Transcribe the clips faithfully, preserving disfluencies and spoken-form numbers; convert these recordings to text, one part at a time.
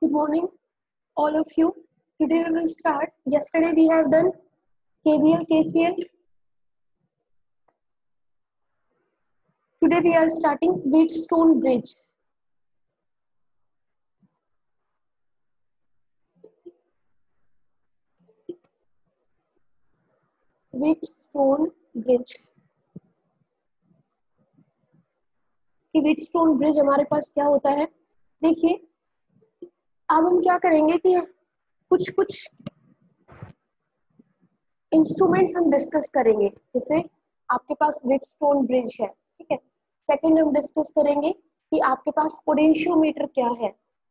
Good morning, all of you. Today we will start. Yesterday we have done K V L, K C L. Today we are starting Wheatstone Bridge. Wheatstone Bridge. कि Wheatstone Bridge हमारे पास क्या होता है? देखिए, अब हम क्या करेंगे कि कुछ कुछ इंस्ट्रूमेंट्स हम डिस्कस करेंगे. जैसे आपके पास Wheatstone Bridge है, ठीक है. सेकंड हम डिस्कस करेंगे कि आपके पास पोटेंशियोमीटर क्या है.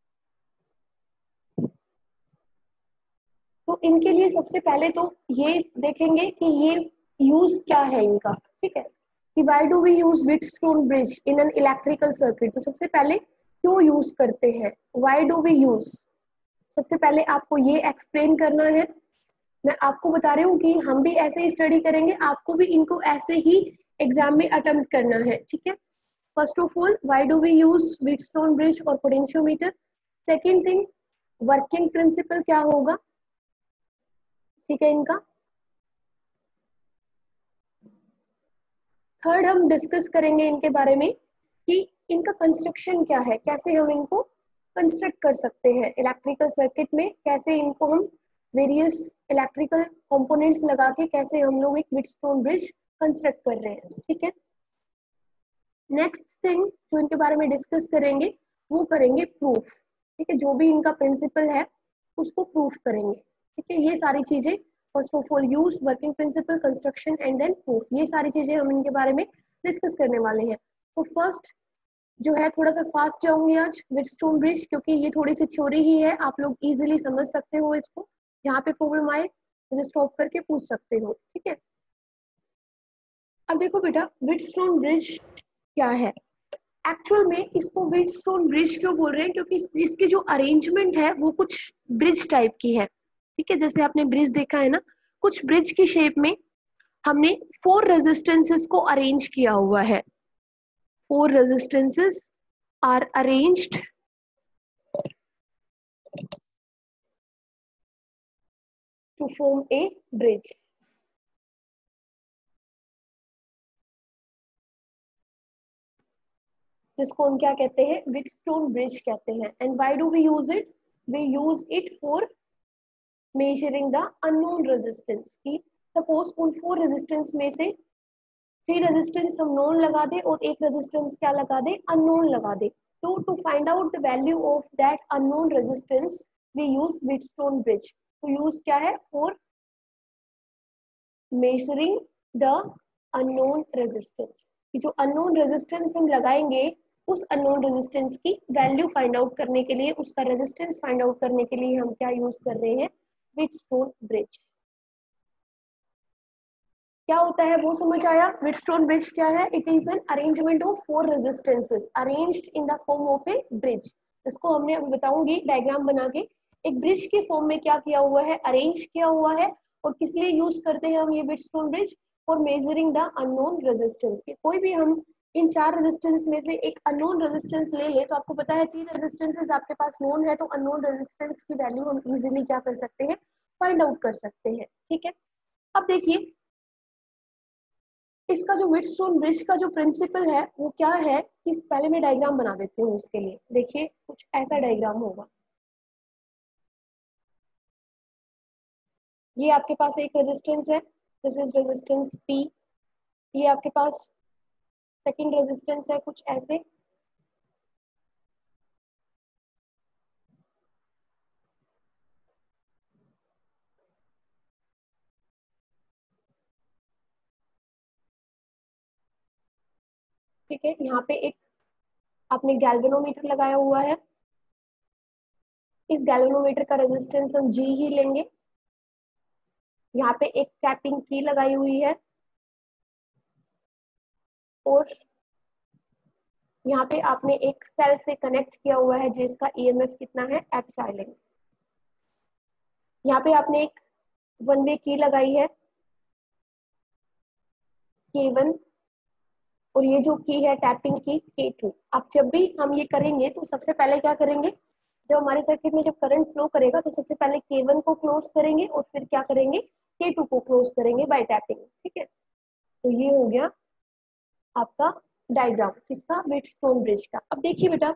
तो इनके लिए सबसे पहले तो ये देखेंगे कि ये यूज क्या है इनका, ठीक है. कि why do we use Wheatstone Bridge in an electrical circuit. तो सबसे पहले क्यों यूज करते हैं, व्हाई डू वी यूज. सबसे पहले आपको ये एक्सप्लेन करना है. मैं आपको बता रही हूँ कि हम भी ऐसे ही स्टडी करेंगे, आपको भी इनको ऐसे ही एग्जाम में अटेम्प्ट करना है, ठीक है. First of all, why do we use Wheatstone Bridge और potentiometer. Second thing, working principle क्या होगा, ठीक है, इनका. थर्ड हम डिस्कस करेंगे इनके बारे में कि इनका कंस्ट्रक्शन क्या है, कैसे हम इनको कंस्ट्रक्ट कर सकते हैं इलेक्ट्रिकल सर्किट में, कैसे इनको हम वेरियस इलेक्ट्रिकल कंपोनेंट्स लगा के कैसे हम लोग एक Wheatstone Bridge कंस्ट्रक्ट कर रहे हैं, ठीक है. नेक्स्ट थिंग जो इनके बारे में डिस्कस करेंगे वो करेंगे प्रूफ, ठीक है. जो भी इनका प्रिंसिपल है उसको प्रूफ करेंगे, ठीक है. ये सारी चीजें, first of all use, working principle, construction and then proof, ये सारी चीजें हम इनके बारे में डिस्कस करने वाले हैं. तो फर्स्ट जो है, थोड़ा सा फास्ट जाऊंगी आज Wheatstone Bridge, क्योंकि ये थोड़ी सी थ्योरी ही है, आप लोग इजीली समझ सकते हो इसको. जहाँ पे प्रॉब्लम आए मुझे स्टॉप करके पूछ सकते हो, ठीक है. अब देखो बेटा, Wheatstone Bridge क्या है. एक्चुअल में इसको Wheatstone Bridge क्यों बोल रहे हैं, क्योंकि इस, इसकी जो अरेंजमेंट है वो कुछ ब्रिज टाइप की है, ठीक है. जैसे आपने ब्रिज देखा है ना, कुछ ब्रिज की शेप में हमने फोर रेजिस्टेंसेस को अरेंज किया हुआ है. Four resistances are arranged to form a bridge. जिसको हम क्या कहते हैं, Wheatstone Bridge कहते हैं. And why do we use it, we use it for measuring the unknown resistance. की सपोज उन फोर रेजिस्टेंस में से थ्री रेजिस्टेंस हम नोन लगा दे और एक रेजिस्टेंस क्या लगा दे, अननोन लगा दे. तो to find out the value of that unknown resistance we use Wheatstone Bridge. तो यूज क्या है, for measuring the unknown resistance. जो अननोन रेजिस्टेंस हम लगाएंगे उस अननोन रेजिस्टेंस की वैल्यू फाइंड आउट करने के लिए, उसका रेजिस्टेंस फाइंड आउट करने के लिए हम क्या यूज कर रहे हैं, Wheatstone Bridge. क्या होता है वो समझ आया. Wheatstone Bridge क्या है, it is an arrangement of four resistances arranged in the form of a bridge. इसको हमने अभी बताऊंगी डायग्राम बना के. एक ब्रिज के फॉर्म में क्या किया हुआ है, अरेंज किया हुआ है. और किस लिए यूज करते हैं हम ये Wheatstone Bridge, for measuring the unknown resistance. कोई भी हम इन चार रेजिस्टेंस में से एक अननोन रेजिस्टेंस ले ले, तो आपको पता है तीन रेजिस्टेंसेस आपके पास नोन है, तो अननोन रेजिस्टेंस की वैल्यू हम इजीली क्या कर सकते हैं, फाइंड आउट कर सकते हैं, ठीक है. अब देखिए, इसका जो Wheatstone Bridge का जो प्रिंसिपल है वो क्या है, इस पहले मैं डायग्राम बना देती हूँ उसके लिए. देखिए, कुछ ऐसा डायग्राम होगा. ये आपके पास एक रेजिस्टेंस है, दिस इज रेजिस्टेंस P. ये आपके पास सेकंड रेजिस्टेंस है, कुछ ऐसे. ठीक है, यहाँ पे एक आपने गैल्वेनोमीटर लगाया हुआ है. इस गैल्वेनोमीटर का रेजिस्टेंस हम G ही लेंगे. यहाँ पे एक टैपिंग की लगाई हुई है और यहाँ पे आपने एक सेल से कनेक्ट किया हुआ है जिसका ईएमएफ कितना है, एप्सिलॉन. यहाँ पे आपने एक वन वे की लगाई है, के वन, और ये जो की है टैपिंग की, के टू. अब जब भी हम ये करेंगे तो सबसे पहले क्या करेंगे, जब हमारे सर्किट में जब करंट फ्लो करेगा तो सबसे पहले के वन को क्लोज करेंगे और फिर क्या करेंगे, के टू को क्लोज करेंगे बाय टैपिंग। ठीक है, तो ये हो गया आपका डायग्राम किसका, व्हीटस्टोन ब्रिज का। अब देखिए बेटा,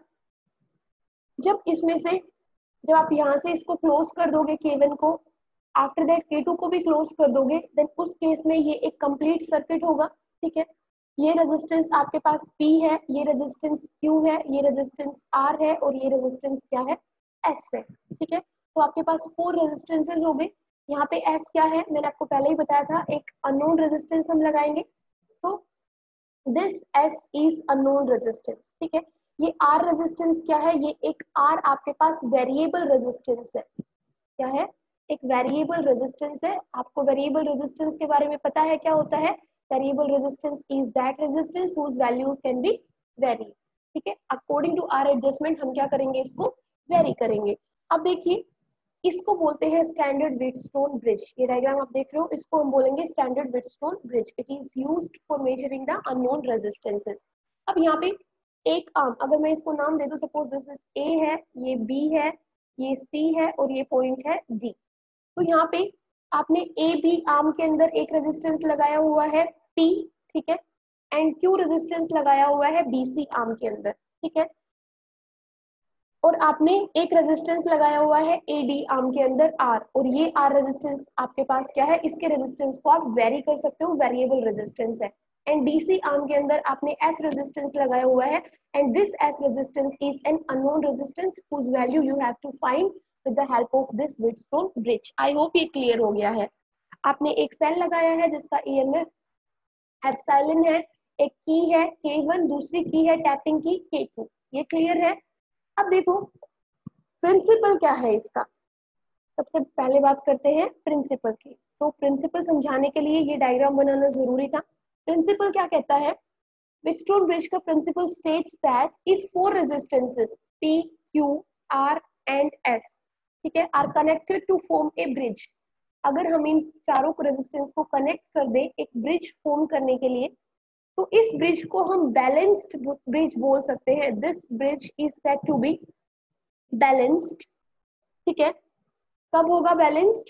जब इसमें से जब आप यहाँ से इसको क्लोज कर दोगे के वन को, आफ्टर दैट के टू को भी क्लोज कर दोगे, देन उस केस में ये एक कंप्लीट सर्किट होगा। ठीक है, ये रेजिस्टेंस आपके पास P है, ये रेजिस्टेंस Q है, ये रेजिस्टेंस R है और ये रेजिस्टेंस क्या है, S है। ठीक है, तो आपके पास फोर रेजिस्टेंसेज हो गए। यहाँ पे S क्या है, मैंने आपको पहले ही बताया था, एक अननोन रेजिस्टेंस हम लगाएंगे, तो this S is unknown resistance. ठीक है, ये R रेजिस्टेंस क्या है, ये एक R आपके पास वेरिएबल रेजिस्टेंस है। क्या है, एक वेरिएबल रेजिस्टेंस है। आपको वेरिएबल रेजिस्टेंस के बारे में पता है क्या होता है, variable resistance is that resistance whose value can be vary. ठीक है, अकॉर्डिंग टू आवर एडजस्टमेंट हम क्या करेंगे, इसको वेरी करेंगे। अब देखिए, इसको बोलते हैं स्टैंडर्ड व्हीटस्टोन ब्रिज। ये डायग्राम आप देख रहे हो, इसको हम बोलेंगे standard Wheatstone bridge. It is used for measuring the unknown resistances. अब यहाँ पे एक आर्म, अगर मैं इसको नाम दे दूं, सपोज दिस इज ए है, ये बी है, ये सी है और ये पॉइंट है डी। तो यहाँ पे आपने ए बी आर्म के अंदर एक रेजिस्टेंस लगाया हुआ है P, ठीक है, एंड Q रेजिस्टेंस लगाया हुआ है बी सी आर्म के अंदर। ठीक है, और आपने एक रेजिस्टेंस लगाया हुआ है ए डी आर्म के अंदर R, और ये R रेजिस्टेंस आपके पास क्या है, इसके रेजिस्टेंस को आप वेरी कर सकते हो, वेरिएबल रेजिस्टेंस है। एंड डीसी आर्म के अंदर आपने S रेजिस्टेंस लगाया हुआ है, and this S resistance is an unknown resistance whose value you have to find with the help of this Wheatstone bridge। I hope ये क्लियर हो गया है। आपने एक सेल लगाया है जिसका ई एम एफ एप्सिलॉन है, एक की है के वन, दूसरी की है टैपिंग की के टू। ये क्लियर है। अब देखो प्रिंसिपल क्या है इसका, सबसे पहले बात करते हैं प्रिंसिपल की। तो प्रिंसिपल समझाने के लिए ये डायग्राम बनाना जरूरी था। प्रिंसिपल क्या कहता है, व्हीटस्टोन ब्रिज का principle states that if four resistances P, Q, R and S, ठीक है, are connected to form a bridge, अगर हम इन चारों रेजिस्टेंस को कनेक्ट कर दें एक ब्रिज फॉर्म करने के लिए, तो इस ब्रिज को हम बैलेंस्ड ब्रिज बोल सकते हैं। This bridge is said to be balanced. ठीक है, कब होगा बैलेंस्ड,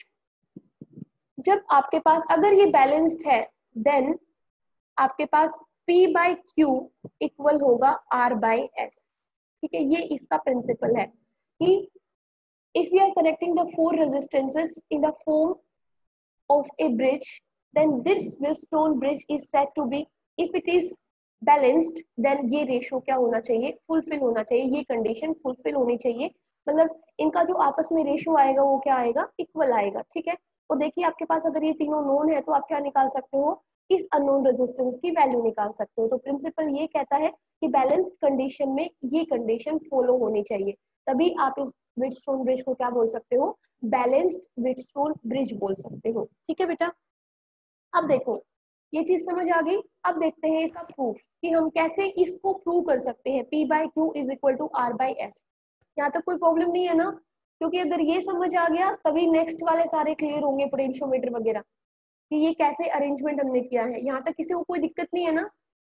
जब आपके पास, अगर ये बैलेंस्ड है देन आपके पास P बाई क्यू इक्वल होगा R बाई S। ठीक है, ये इसका प्रिंसिपल है कि if we are connecting the four resistances in the form of a bridge, then this Wheatstone bridge is said to be, if it is balanced, then ये ratio क्या होना चाहिए, फुलफिल होना चाहिए, ये कंडीशन फुलफिल होनी चाहिए। मतलब इनका जो आपस में रेशियो आएगा वो क्या आएगा, इक्वल आएगा। ठीक है, और देखिए आपके पास अगर ये तीनों नोन है तो आप क्या निकाल सकते हो, इस अननोन रेजिस्टेंस की वैल्यू निकाल सकते हो। तो प्रिंसिपल ये कहता है कि बैलेंस्ड कंडीशन में ये कंडीशन फॉलो होनी चाहिए, तभी आप इस व्हीटस्टोन ब्रिज को क्या बोल सकते हो, बैलेंस्ड व्हीटस्टोन ब्रिज बोल सकते हो। ठीक है बेटा, अब देखो ये चीज समझ आ गई। अब देखते हैं इसका प्रूफ कि हम कैसे इसको प्रूव कर सकते हैं, P by Q is equal to R by S. यहाँ तक कोई प्रॉब्लम नहीं है ना, क्योंकि अगर ये समझ आ गया तभी नेक्स्ट वाले सारे क्लियर होंगे, पोटेंशियोमीटर वगैरह, कि ये कैसे अरेंजमेंट हमने किया है। यहाँ तक किसी को कोई दिक्कत नहीं है ना।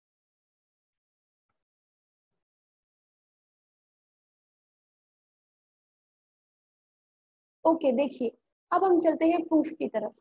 ओके okay, देखिए अब हम चलते हैं प्रूफ की तरफ।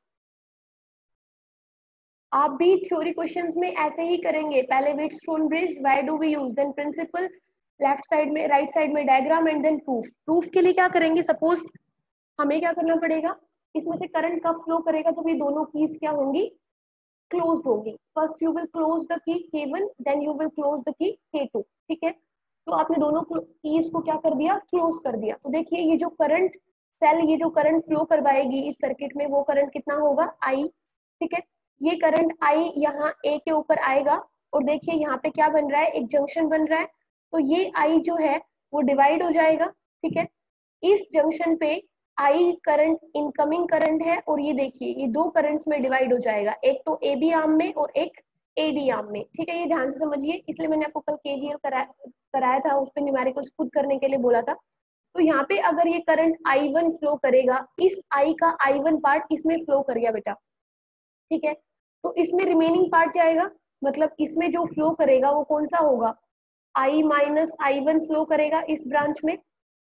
आप भी थ्योरी क्वेश्चंस में ऐसे ही करेंगे, पहले Wheatstone bridge, why do we use, then principle, left side में राइट साइड में diagram and then proof. Proof के लिए क्या करेंगे, सपोज हमें क्या करना पड़ेगा, इसमें से करंट कब फ्लो करेगा जब ये दोनों कीज क्या होंगी, क्लोज होगी। First you will close the key K one, then you will close the key K to. ठीक है, तो आपने दोनों कीज को क्या कर दिया, क्लोज कर दिया। तो देखिए ये जो करंट सेल, ये जो करंट फ्लो करवाएगी इस सर्किट में, वो करंट कितना होगा, आई। ठीक है, ये करंट आई यहाँ ए के ऊपर आएगा, और देखिए यहाँ पे क्या बन रहा है, एक जंक्शन बन रहा है, तो ये आई जो है वो डिवाइड हो जाएगा। ठीक है, इस जंक्शन पे आई करंट इनकमिंग करंट है, और ये देखिए ये दो करंट्स में डिवाइड हो जाएगा, एक तो ए बी आर्म में और एक ए डी आर्म में। ठीक है, ये ध्यान से समझिए, इसलिए मैंने आपको कल के वी एल कराया कराया था, उस पर न्यूमेरिकल्स खुद करने के लिए बोला था। तो यहाँ पे अगर ये करंट आई वन फ्लो करेगा, इस आई का आई वन पार्ट इसमें फ्लो कर गया बेटा। ठीक है, तो इसमें रिमेनिंग पार्ट जाएगा, मतलब इसमें जो फ्लो करेगा वो कौन सा होगा, I minus I one flow करेगा इस ब्रांच में।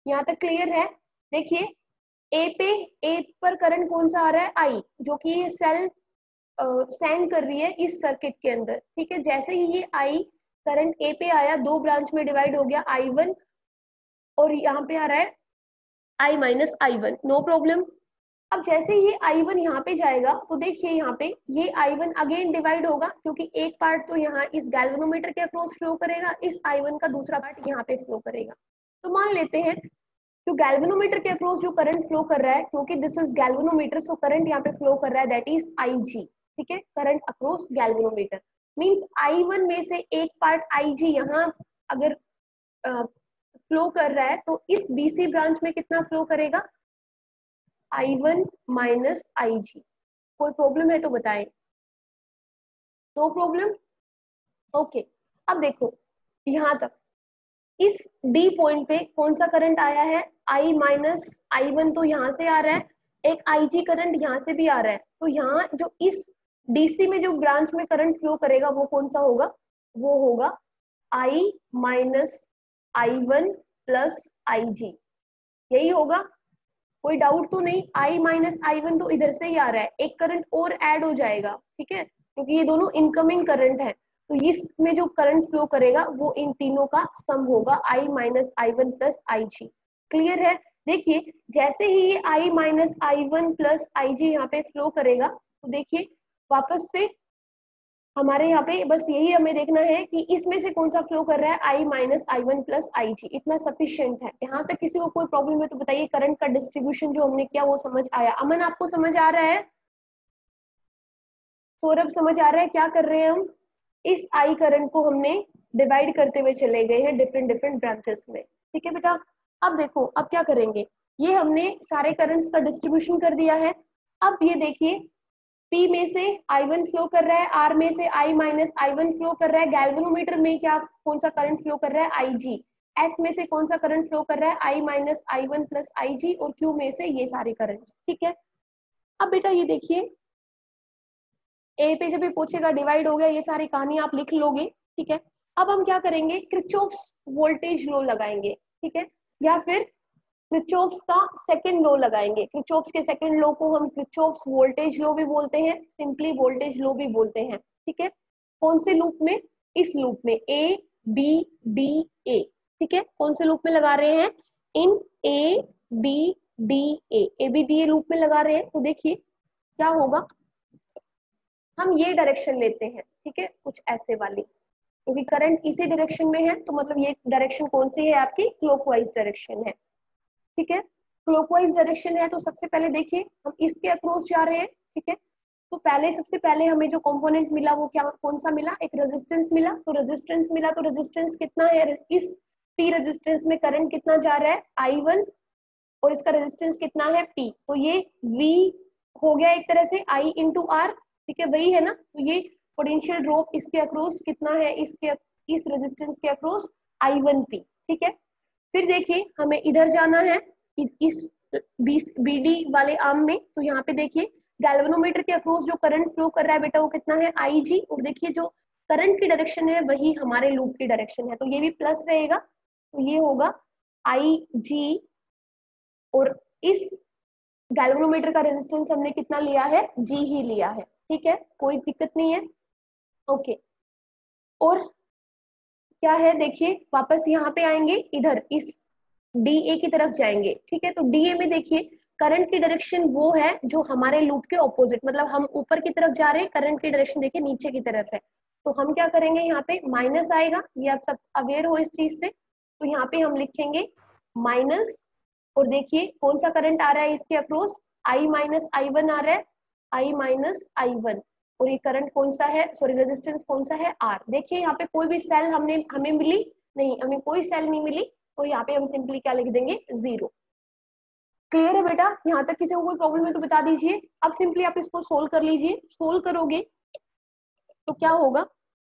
यहाँ तक क्लियर है? देखिए ए पे ए पर करंट कौन सा आ रहा है? आई, जो कि ये सेल सेंड कर रही है इस सर्किट के अंदर, ठीक है। जैसे ही ये आई करंट ए पे आया, दो ब्रांच में डिवाइड हो गया, आई वन और यहाँ पे आ रहा है I minus I one, no problem. अब जैसे ये आई वन यहाँ पे जाएगा तो देखिए यहाँ पे ये आई वन अगेन डिवाइड होगा, क्योंकि एक पार्ट तो यहाँ इस गैल्वेनोमीटर के अक्रॉस फ्लो करेगा, इस आई वन का दूसरा पार्ट यहाँ पे फ्लो करेगा। तो मान लेते हैं जो गैल्वेनोमीटर के अक्रॉस जो करंट फ्लो कर रहा है, क्योंकि this is galvanometer, so current यहाँ पे फ्लो कर रहा है, दैट इज आई जी, ठीक है। Current across galvanometer means I one में से एक पार्ट आई जी यहाँ अगर फ्लो कर रहा है तो इस बीसी ब्रांच में कितना फ्लो करेगा? I one minus I G. कोई प्रॉब्लम है तो बताएं? No problem, okay. अब देखो यहाँ तक इस डी पॉइंट पे कौन सा करंट आया है? आई माइनस आई वन, तो यहाँ से आ रहा है, एक आई जी करंट यहाँ से भी आ रहा है, तो यहाँ जो इस डीसी में जो ब्रांच में करंट फ्लो करेगा वो कौन सा होगा? वो होगा I minus I one plus I G, यही होगा। कोई डाउट तो नहीं? आई माइनस आई वन तो इधर से ही आ रहा है, एक करंट और ऐड हो जाएगा, ठीक है, क्योंकि ये दोनों इनकमिंग करंट है, तो इसमें जो करंट फ्लो करेगा वो इन तीनों का सम होगा, I minus I one plus I G. Clear है? देखिए जैसे ही ये I minus I one plus I G यहाँ पे फ्लो करेगा तो देखिए वापस से हमारे यहाँ पे बस यही हमें देखना है कि इसमें से कौन सा फ्लो कर रहा है, I minus I one plus I G, इतना सफिशिएंट है। यहाँ तक किसी को कोई प्रॉब्लम है तो बताइए। करंट का डिस्ट्रीब्यूशन जो हमने किया वो समझ आया? अमन आपको समझ आ रहा है? सौरभ समझ आ रहा है? क्या कर रहे हैं हम? इस आई करंट को हमने डिवाइड करते हुए चले गए हैं डिफरेंट डिफरेंट ब्रांचेस में, ठीक है बेटा। अब देखो अब क्या करेंगे, ये हमने सारे करंट्स का डिस्ट्रीब्यूशन कर दिया है। अब ये देखिए P में से आई वन फ्लो कर रहा है, R में से I minus I one flow कर रहा है, गैल्वेनोमीटर में क्या कौन सा करंट फ्लो कर रहा है? आई जी। S में से कौन सा करंट फ्लो कर रहा है? I minus I one plus I G, और Q में से ये सारे करंट्स, ठीक है। अब बेटा ये देखिए A पे जब ये पूछेगा डिवाइड हो गया, ये सारी कहानी आप लिख लोगे, ठीक है। अब हम क्या करेंगे? किरचॉफ्स वोल्टेज लॉ लगाएंगे, ठीक है, या फिर किरचॉफ्स का सेकंड लॉ लगाएंगे। किरचॉफ्स के सेकंड लॉ को हम किरचॉफ्स वोल्टेज लॉ भी बोलते हैं, सिंपली वोल्टेज लॉ भी बोलते हैं, ठीक है। कौन से लूप में? इस लूप में, ए बी डी ए, ठीक है। कौन से लूप में लगा रहे हैं? In A B D A, A B D A loop में लगा रहे हैं। तो देखिए क्या होगा, हम ये डायरेक्शन लेते हैं, ठीक है, कुछ ऐसे वाली, क्योंकि करंट इसी डायरेक्शन में है तो मतलब ये डायरेक्शन कौन सी है आपकी? क्लॉकवाइज डायरेक्शन है, ठीक है। क्लॉकवाइज डायरेक्शन है तो सबसे पहले देखिए हम इसके अक्रॉस जा रहे हैं, ठीक है। तो पहले सबसे पहले हमें जो कंपोनेंट मिला वो क्या कौन सा मिला? एक रेजिस्टेंस मिला। तो रेजिस्टेंस मिला तो रेजिस्टेंस कितना है? इस पी रेजिस्टेंस में करंट कितना जा रहा है? आई वन, और इसका रेजिस्टेंस कितना है? पी। तो ये V हो गया एक तरह से I इंटू आर, ठीक है, वही है ना। तो ये पोटेंशियल ड्रॉप इसके अक्रॉस कितना है? इसके इस रेजिस्टेंस के अक्रॉस आई वन पी, ठीक है। फिर देखिए हमें इधर जाना है इस बीडी वाले आर्म में, तो यहाँ पे देखिए गैल्वेनोमीटर के अक्रॉस जो करंट फ्लो कर रहा है बेटा वो कितना है? आई जी, और देखिए जो करंट की डायरेक्शन है वही हमारे लूप की डायरेक्शन है, तो ये भी प्लस रहेगा, तो ये होगा आई जी, और इस गैल्वेनोमीटर का रेजिस्टेंस हमने कितना लिया है? जी ही लिया है, ठीक है, कोई दिक्कत नहीं है, ओके। और क्या है देखिए, वापस यहाँ पे आएंगे, इधर इस डी ए की तरफ जाएंगे, ठीक है। तो डी ए में देखिए करंट की डायरेक्शन वो है जो हमारे लूप के ऑपोजिट, मतलब हम ऊपर की तरफ जा रहे हैं, करंट की डायरेक्शन देखिए नीचे की तरफ है। तो हम क्या करेंगे, यहाँ पे माइनस आएगा, ये आप सब अवेयर हो इस चीज से, तो यहाँ पे हम लिखेंगे माइनस, और देखिए कौन सा करंट आ रहा है इसके across? I minus I one आ रहा है, आई माइनस आई वन, और ये करंट कौन सा है, सॉरी रेजिस्टेंस कौन सा है? आर। देखिए यहाँ पे कोई भी सेल हमने हमें मिली नहीं, हमें कोई सेल नहीं मिली, तो यहाँ पे हम सिंपली क्या लिख देंगे? जीरो। क्लियर है बेटा? यहाँ तक किसी को कोई प्रॉब्लम है तो बता दीजिए। अब सिंपली आप इसको सोल्व कर लीजिए। सोल्व करोगे तो क्या होगा,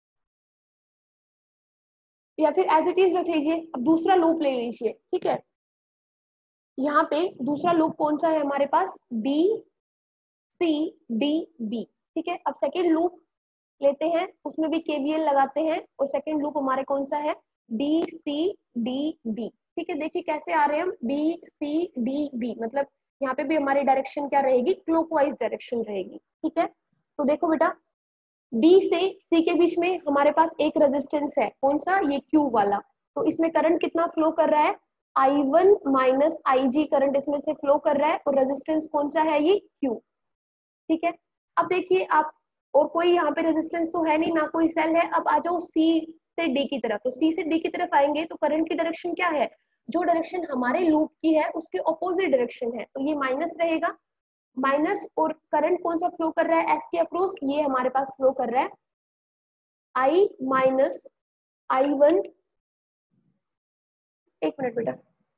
या फिर एज इट इज रख लीजिए। अब दूसरा लूप ले लीजिए, ठीक है। यहाँ पे दूसरा लूप कौन सा है हमारे पास? बी सी डी बी, ठीक है। अब सेकेंड लूप लेते हैं, उसमें भी केवीएल लगाते हैं, और सेकेंड लूप हमारे कौन सा है? डी सी डी बी, ठीक है, देखिए कैसे आ रहे हैं हम, बी सी डी बी, मतलब यहाँ पे भी हमारी डायरेक्शन क्या रहेगी, क्लॉकवाइज डायरेक्शन रहेगी। ठीक है, तो देखो बेटा बी से सी के बीच में हमारे पास एक रेजिस्टेंस है, कौन सा, ये क्यू वाला। तो इसमें करंट कितना फ्लो कर रहा है, I one minus I G current इसमें से फ्लो कर रहा है, और रेजिस्टेंस कौन सा है, ये क्यू। ठीक है, अब देखिए आप, और कोई यहाँ पे रेजिस्टेंस तो है नहीं, ना कोई सेल है। अब आ जाओ सी से डी की तरफ, तो सी से डी की तरफ आएंगे तो करंट की डायरेक्शन क्या है, जो डायरेक्शन हमारे लूप की है उसके ऑपोजिट डायरेक्शन है, तो ये माइनस रहेगा। माइनस, और करंट कौन सा फ्लो कर रहा है एस के अक्रॉस, ये हमारे पास फ्लो कर रहा है आई माइनस आई वन। एक मिनट बेटा,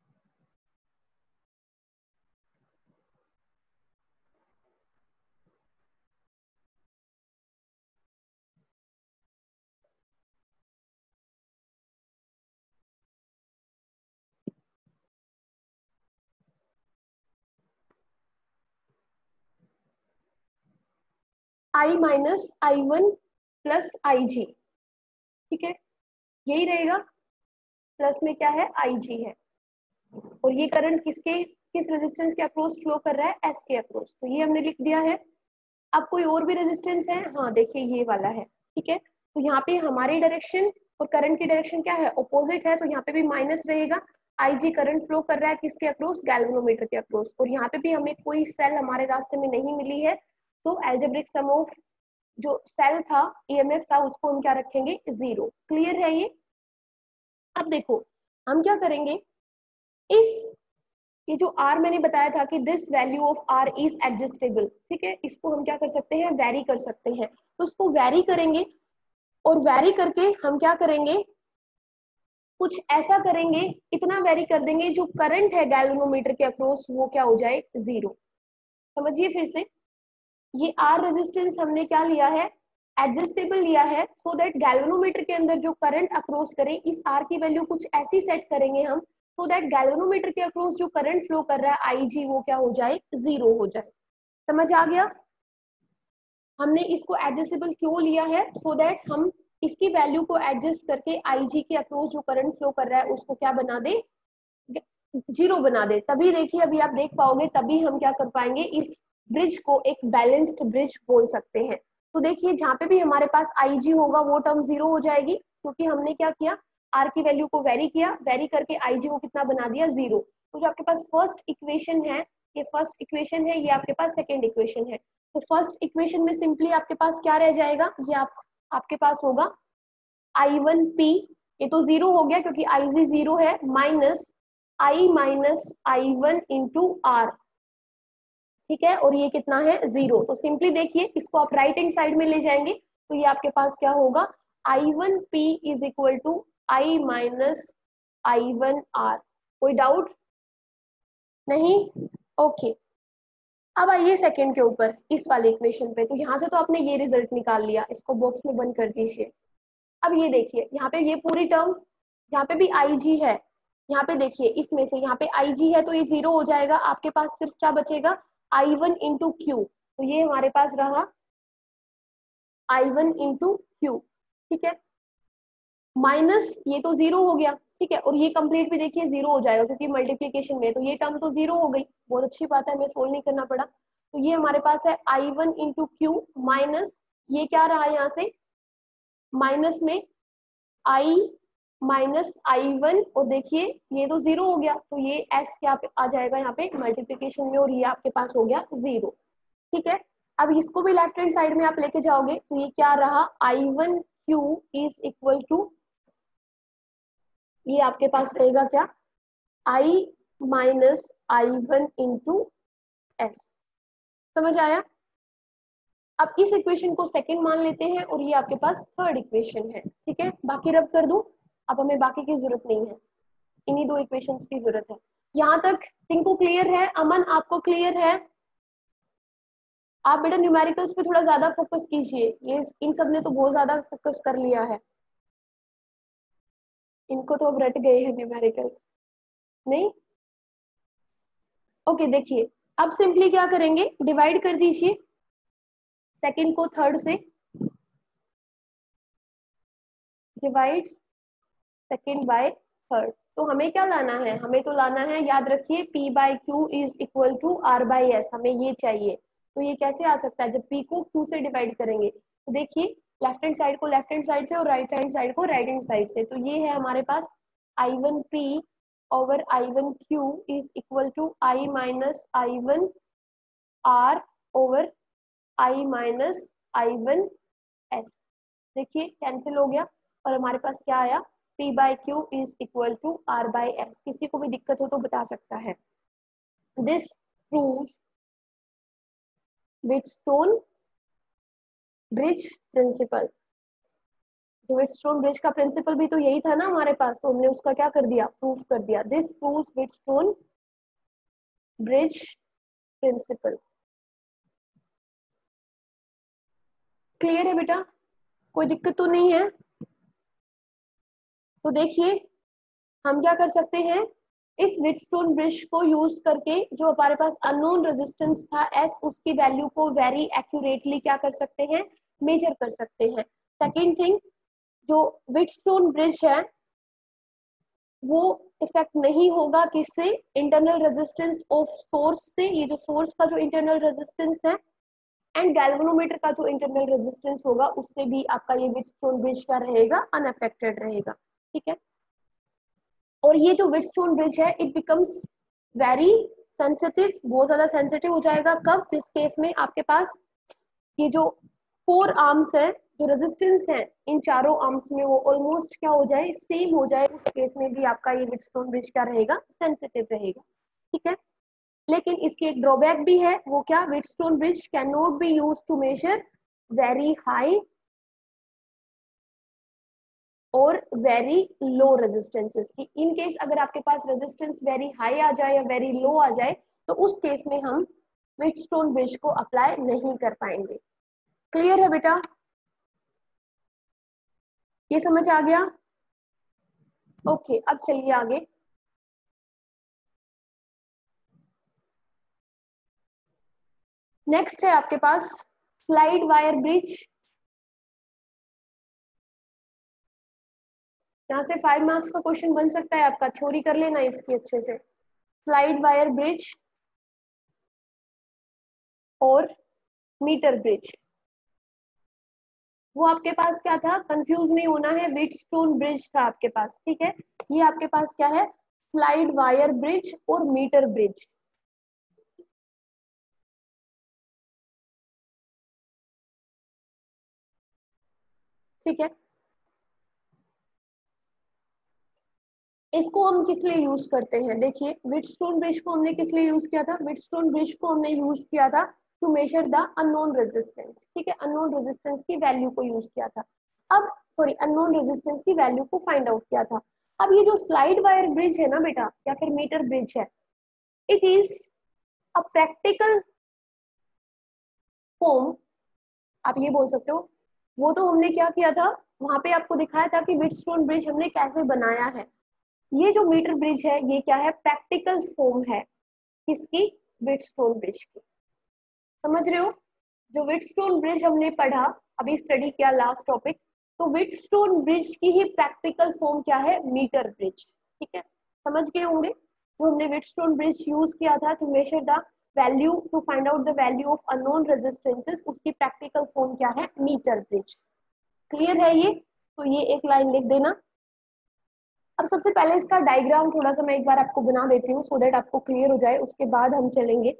I minus I one plus I G. ठीक है, यही रहेगा, प्लस में क्या है, आई जी है, और ये करंट किसके, किस रेजिस्टेंस के अक्रॉस फ्लो कर रहा है, एस के अक्रॉस, तो ये हमने लिख दिया है। अब कोई और भी रेजिस्टेंस है, हाँ देखिए ये वाला है। ठीक है, तो यहाँ पे हमारी डायरेक्शन और करंट की डायरेक्शन क्या है, ऑपोजिट है, तो यहाँ पे भी माइनस रहेगा। आईजी करंट फ्लो कर रहा है किसके अक्रॉस, गैल्वेनोमीटर के अक्रॉस, और यहाँ पे भी हमें कोई सेल हमारे रास्ते में नहीं मिली है, तो एल्जेब्रिक सम ऑफ जो सेल था, ईएमएफ था, उसको हम क्या रखेंगे, जीरो। क्लियर है ये। अब देखो हम क्या करेंगे, इस ये जो R मैंने बताया था कि this value of R is adjustable, ठीक है, इसको हम क्या कर सकते हैं, वेरी कर सकते हैं, तो उसको वेरी करेंगे, और वेरी करके हम क्या करेंगे, कुछ ऐसा करेंगे, इतना वेरी कर देंगे जो करंट है गैल्वेनोमीटर के अक्रॉस वो क्या हो जाए, जीरो। समझिए फिर से, ये R रेजिस्टेंस हमने क्या लिया है, एडजस्टेबल लिया है, सो दैट गैल्वेनोमीटर के अंदर जो करंट अक्रॉस करे, इस R की वैल्यू कुछ ऐसी सेट करेंगे हम, सो दैट गैल्वेनोमीटर के अक्रॉस जो करंट फ्लो कर रहा है आई जी, वो क्या हो जाए, जीरो हो जाए। समझ आ गया। हमने इसको एडजस्टेबल क्यों लिया है, सो so दैट हम इसकी वैल्यू को एडजस्ट करके आईजी के अक्रॉस जो करंट फ्लो कर रहा है उसको क्या बना दे, जीरो बना दे। तभी देखिए, अभी आप देख पाओगे, तभी हम क्या कर पाएंगे, इस ब्रिज को एक बैलेंस्ड ब्रिज बोल सकते हैं। तो देखिए जहां पे भी हमारे पास आईजी होगा वो टर्म जीरो हो जाएगी, क्योंकि हमने क्या किया, आर की वैल्यू को वेरी किया, वेरी करके आईजी को कितना बना दिया, जीरो। तो जो आपके पास फर्स्ट इक्वेशन है, ये फर्स्ट इक्वेशन है, ये आपके पास सेकेंड इक्वेशन है। तो फर्स्ट इक्वेशन में सिंपली आपके पास क्या रह जाएगा, ये आप, आपके पास होगा आई वन पी, ये तो जीरो हो गया क्योंकि आई जी जीरो है, minus I minus I one into R. ठीक है, और ये कितना है, जीरो। तो सिंपली देखिए, इसको आप राइट हैंड साइड में ले जाएंगे तो ये आपके पास क्या होगा, I one P is equal to I minus I one R. कोई डाउट नहीं, ओके। अब आइए सेकंड के ऊपर, इस वाले इक्वेशन पे। तो यहाँ से तो आपने ये रिजल्ट निकाल लिया, इसको बॉक्स में बंद कर दीजिए। अब ये देखिए, यहाँ पे ये पूरी टर्म, यहाँ पे भी आई जी है, यहाँ पे देखिए इसमें से यहाँ पे आई जी है तो ये जीरो हो जाएगा, आपके पास सिर्फ क्या बचेगा, आई वन इंटू क्यू। तो ये हमारे पास रहा आई वन इंटू क्यू। ठीक है, माइनस ये तो जीरो हो गया, ठीक है, और ये कंप्लीट भी देखिए जीरो हो जाएगा क्योंकि मल्टीप्लीकेशन में, तो ये टर्म तो जीरो हो गई, बहुत अच्छी बात है, हमें सोल्व नहीं करना पड़ा। तो ये हमारे पास है I one into Q minus, ये क्या रहा यहाँ से, माइनस में आई माइनस आई वन, और देखिए ये तो जीरो हो गया, तो ये एस क्या आ जाएगा यहाँ पे मल्टीप्लीकेशन में, और ये आपके पास हो गया जीरो। ठीक है, अब इसको भी लेफ्ट हैंड साइड में आप लेके जाओगे तो ये क्या रहा, I one Q is equal to, ये आपके पास रहेगा क्या, I minus I one into S. समझ आया। अब इस इक्वेशन को सेकंड मान लेते हैं और ये आपके पास थर्ड इक्वेशन है। ठीक है, बाकी रब कर दूं, अब हमें बाकी की जरूरत नहीं है, इन्हीं दो इक्वेशंस की जरूरत है। यहाँ तक टिंकू क्लियर है, अमन आपको क्लियर है। आप बेटा न्यूमेरिकल्स पे थोड़ा ज्यादा फोकस कीजिए, ये इन सब ने तो बहुत ज्यादा फोकस कर लिया है, इनको तो अब रट गए हैं न्यूमेरिकल्स, नहीं। ओके देखिए, अब सिंपली क्या करेंगे, डिवाइड कर दीजिए सेकंड को थर्ड से, डिवाइड सेकंड बाय थर्ड। तो हमें क्या लाना है, हमें तो लाना है, याद रखिए P by Q is equal to R by S, हमें ये चाहिए। तो ये कैसे आ सकता है, जब P को Q से डिवाइड करेंगे तो देखिए लेफ्ट हैंड साइड को लेफ्ट हैंड साइड से और राइट हैंड साइड को राइट हैंड साइड से, तो ये है हमारे पास I one P over I one Q is equal to I minus I one R over I minus I one S. देखिए कैंसिल हो गया और हमारे पास क्या आया, P by Q is equal to R by S. किसी को भी दिक्कत हो तो बता सकता है। This proves Wheatstone bridge principle. तो व्हीटस्टोन ब्रिज का प्रिंसिपल भी तो यही था ना हमारे पास, तो हमने उसका क्या कर दिया, प्रूफ कर दिया। This proves Wheatstone bridge principle. Clear है बेटा, कोई दिक्कत तो नहीं है? तो देखिए हम क्या कर सकते हैं, इस व्हीटस्टोन ब्रिज को यूज करके जो हमारे पास अननोन रेजिस्टेंस था एस, उसकी वैल्यू को वेरी एक्यूरेटली क्या कर सकते हैं, मेजर कर सकते हैं। सेकेंड थिंग, जो व्हीटस्टोन ब्रिज है वो इफेक्ट नहीं होगा किससे, इंटरनल रेजिस्टेंस ऑफ सोर्स से, ये जो सोर्स का जो इंटरनल रेजिस्टेंस है एंड गैल्वेनोमीटर का जो इंटरनल रेजिस्टेंस होगा उससे भी आपका ये व्हीटस्टोन ब्रिज का रहेगा, अनअफेक्टेड रहेगा। ठीक है, और ये जो व्हीटस्टोन ब्रिज है इट बिकम्स वेरी सेंसिटिव, बहुत ज्यादा सेंसिटिव हो जाएगा। कब, जिस केस में आपके पास ये जो फोर आर्म्स है, जो रेजिस्टेंस है इन चारों आर्म्स में वो ऑलमोस्ट क्या हो जाए, सेम हो जाए, उस केस में भी आपका ये व्हीटस्टोन ब्रिज क्या रहेगा, सेंसिटिव रहेगा। ठीक है, लेकिन इसकी एक ड्रॉबैक भी है, वो क्या, Wheatstone bridge can not be use to measure very high और वेरी लो रेजिस्टेंसेस की। इन केस अगर आपके पास रेजिस्टेंस वेरी हाई आ जाए या वेरी लो आ जाए तो उस केस में हम व्हीटस्टोन ब्रिज को अप्लाई नहीं कर पाएंगे। क्लियर है बेटा, ये समझ आ गया? ओके, अब चलिए आगे। नेक्स्ट है आपके पास स्लाइड वायर ब्रिज। यहाँ से फाइव मार्क्स का क्वेश्चन बन सकता है आपका, थ्योरी कर लेना इसकी अच्छे से। स्लाइड वायर ब्रिज और मीटर ब्रिज, वो आपके पास क्या था, कंफ्यूज नहीं होना है, व्हीटस्टोन ब्रिज था आपके पास। ठीक है, ये आपके पास क्या है, स्लाइड वायर ब्रिज और मीटर ब्रिज। ठीक है, इसको हम किस लिए यूज करते हैं, देखिए व्हीटस्टोन ब्रिज को हमने किस लिए यूज किया था, व्हीटस्टोन ब्रिज को हमने यूज किया था to measure the unknown resistance. ठीक है, अननोन रेजिस्टेंस की वैल्यू को यूज किया था। अब सॉरी, अननोन रेजिस्टेंस की वैल्यू को फाइंड आउट किया था। अब ये जो स्लाइड वायर ब्रिज है ना बेटा, या फिर मीटर ब्रिज है, it is a practical form, आप ये बोल सकते हो। वो तो हमने क्या किया था, वहां पे आपको दिखाया था कि व्हीटस्टोन ब्रिज हमने कैसे बनाया है। ये जो मीटर ब्रिज है ये क्या है, प्रैक्टिकल फॉर्म है किसकी, व्हीटस्टोन ब्रिज की। समझ रहे हो, जो व्हीटस्टोन ब्रिज हमने पढ़ा, अभी स्टडी किया लास्ट टॉपिक, तो व्हीटस्टोन ब्रिज की ही प्रैक्टिकल फॉर्म क्या है, मीटर ब्रिज। ठीक है, समझ गए होंगे। जो हमने व्हीटस्टोन ब्रिज यूज किया था to measure the value, to find out the value of unknown resistances, उसकी प्रैक्टिकल फॉर्म क्या है, मीटर ब्रिज। क्लियर है ये? तो ये एक लाइन लिख देना। अब सबसे पहले इसका डायग्राम थोड़ा सा मैं एक बार आपको बना देती हूँ, सो दैट आपको क्लियर हो जाए, उसके बाद हम चलेंगे।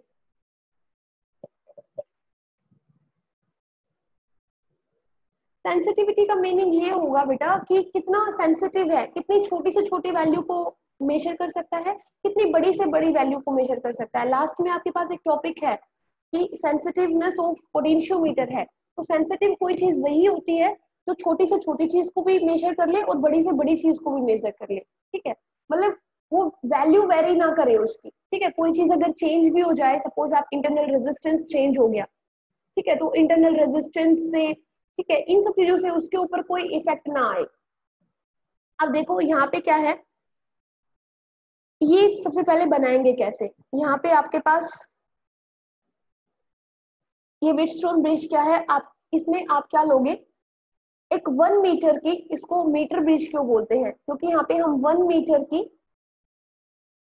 सेंसिटिविटी का मीनिंग ये होगा बेटा कि कितना सेंसिटिव है, कितनी छोटी से छोटी वैल्यू को मेजर कर सकता है, कितनी बड़ी से बड़ी वैल्यू को मेजर कर सकता है। लास्ट में आपके पास एक टॉपिक है कि सेंसिटिवनेस ऑफ पोटेंशियोमीटर है। तो सेंसिटिव कोई चीज वही होती है जो छोटी से छोटी चीज को भी मेजर कर ले और बड़ी से बड़ी चीज को भी मेजर कर ले। ठीक है, मतलब वो वैल्यू वेरी ना करे उसकी। ठीक है, कोई चीज अगर चेंज भी हो जाए, सपोज आप इंटरनल रेजिस्टेंस चेंज हो गया, ठीक है, तो इंटरनल रेजिस्टेंस से, ठीक है, इन सब चीजों से उसके ऊपर कोई इफेक्ट ना आए। अब देखो यहाँ पे क्या है, ये सबसे पहले बनाएंगे कैसे, यहाँ पे आपके पास ये व्हीटस्टोन ब्रिज क्या है, आप इसमें आप क्या लोगे, एक वन मीटर की, इसको मीटर ब्रिज क्यों बोलते हैं, क्योंकि यहाँ पे हम वन मीटर की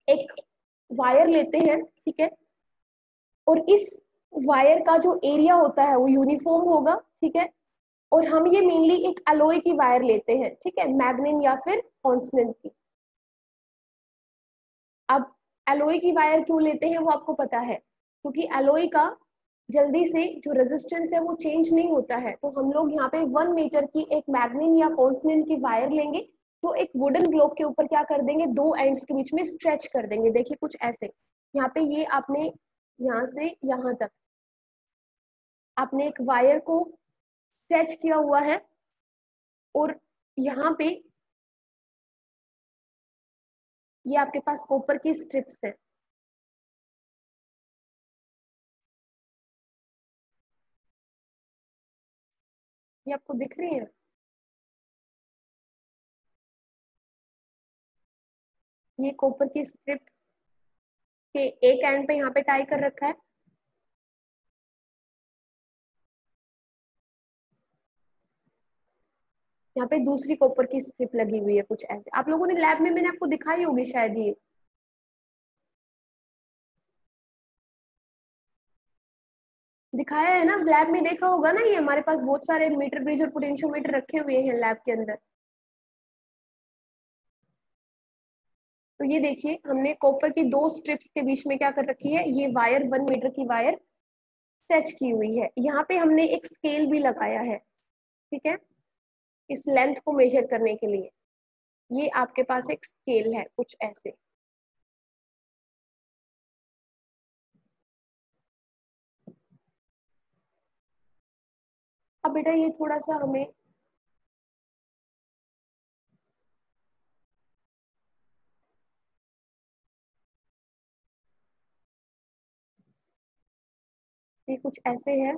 एक वायर लेते हैं, ठीक है, और इस वायर का जो एरिया होता है वो यूनिफॉर्म होगा, ठीक है, और हम ये मेनली एक एलोय की वायर लेते हैं, ठीक है, मैग्नीन या फिर कॉन्सनेंट की। अब एलोय की वायर क्यों लेते हैं वो आपको पता है, क्योंकि एलोय का जल्दी से जो रेजिस्टेंस है वो चेंज नहीं होता है। तो हम लोग यहाँ पे वन मीटर की एक मैग्नीन या कॉन्सनेंट की वायर लेंगे, तो एक वुडन ग्लोब के ऊपर क्या कर देंगे, दो एंड्स के बीच में स्ट्रेच कर देंगे। देखिए कुछ ऐसे, यहाँ पे ये आपने यहाँ से यहाँ तक आपने एक वायर को स्ट्रेच किया हुआ है, और यहाँ पे ये आपके पास कॉपर की स्ट्रिप्स है। ये आपको दिख रही है, ये कॉपर की स्ट्रिप के एक एंड पे यहाँ पे टाई कर रखा है, यहाँ पे दूसरी कॉपर की स्ट्रिप लगी हुई है। कुछ ऐसे आप लोगों ने लैब में, मैंने आपको दिखाई होगी शायद, ये दिखाया है ना, लैब में देखा होगा ना। ये हमारे पास बहुत सारे मीटर ब्रिज और पोटेंशियोमीटर रखे हुए हैं लैब के अंदर। तो ये देखिए हमने कॉपर की दो स्ट्रिप्स के बीच में क्या कर रखी है, ये वायर, वन मीटर की वायर स्ट्रेच की हुई है। यहाँ पे हमने एक स्केल भी लगाया है, ठीक है, इस लेंथ को मेजर करने के लिए। ये आपके पास एक स्केल है कुछ ऐसे। अब बेटा ये थोड़ा सा हमें ये कुछ ऐसे है,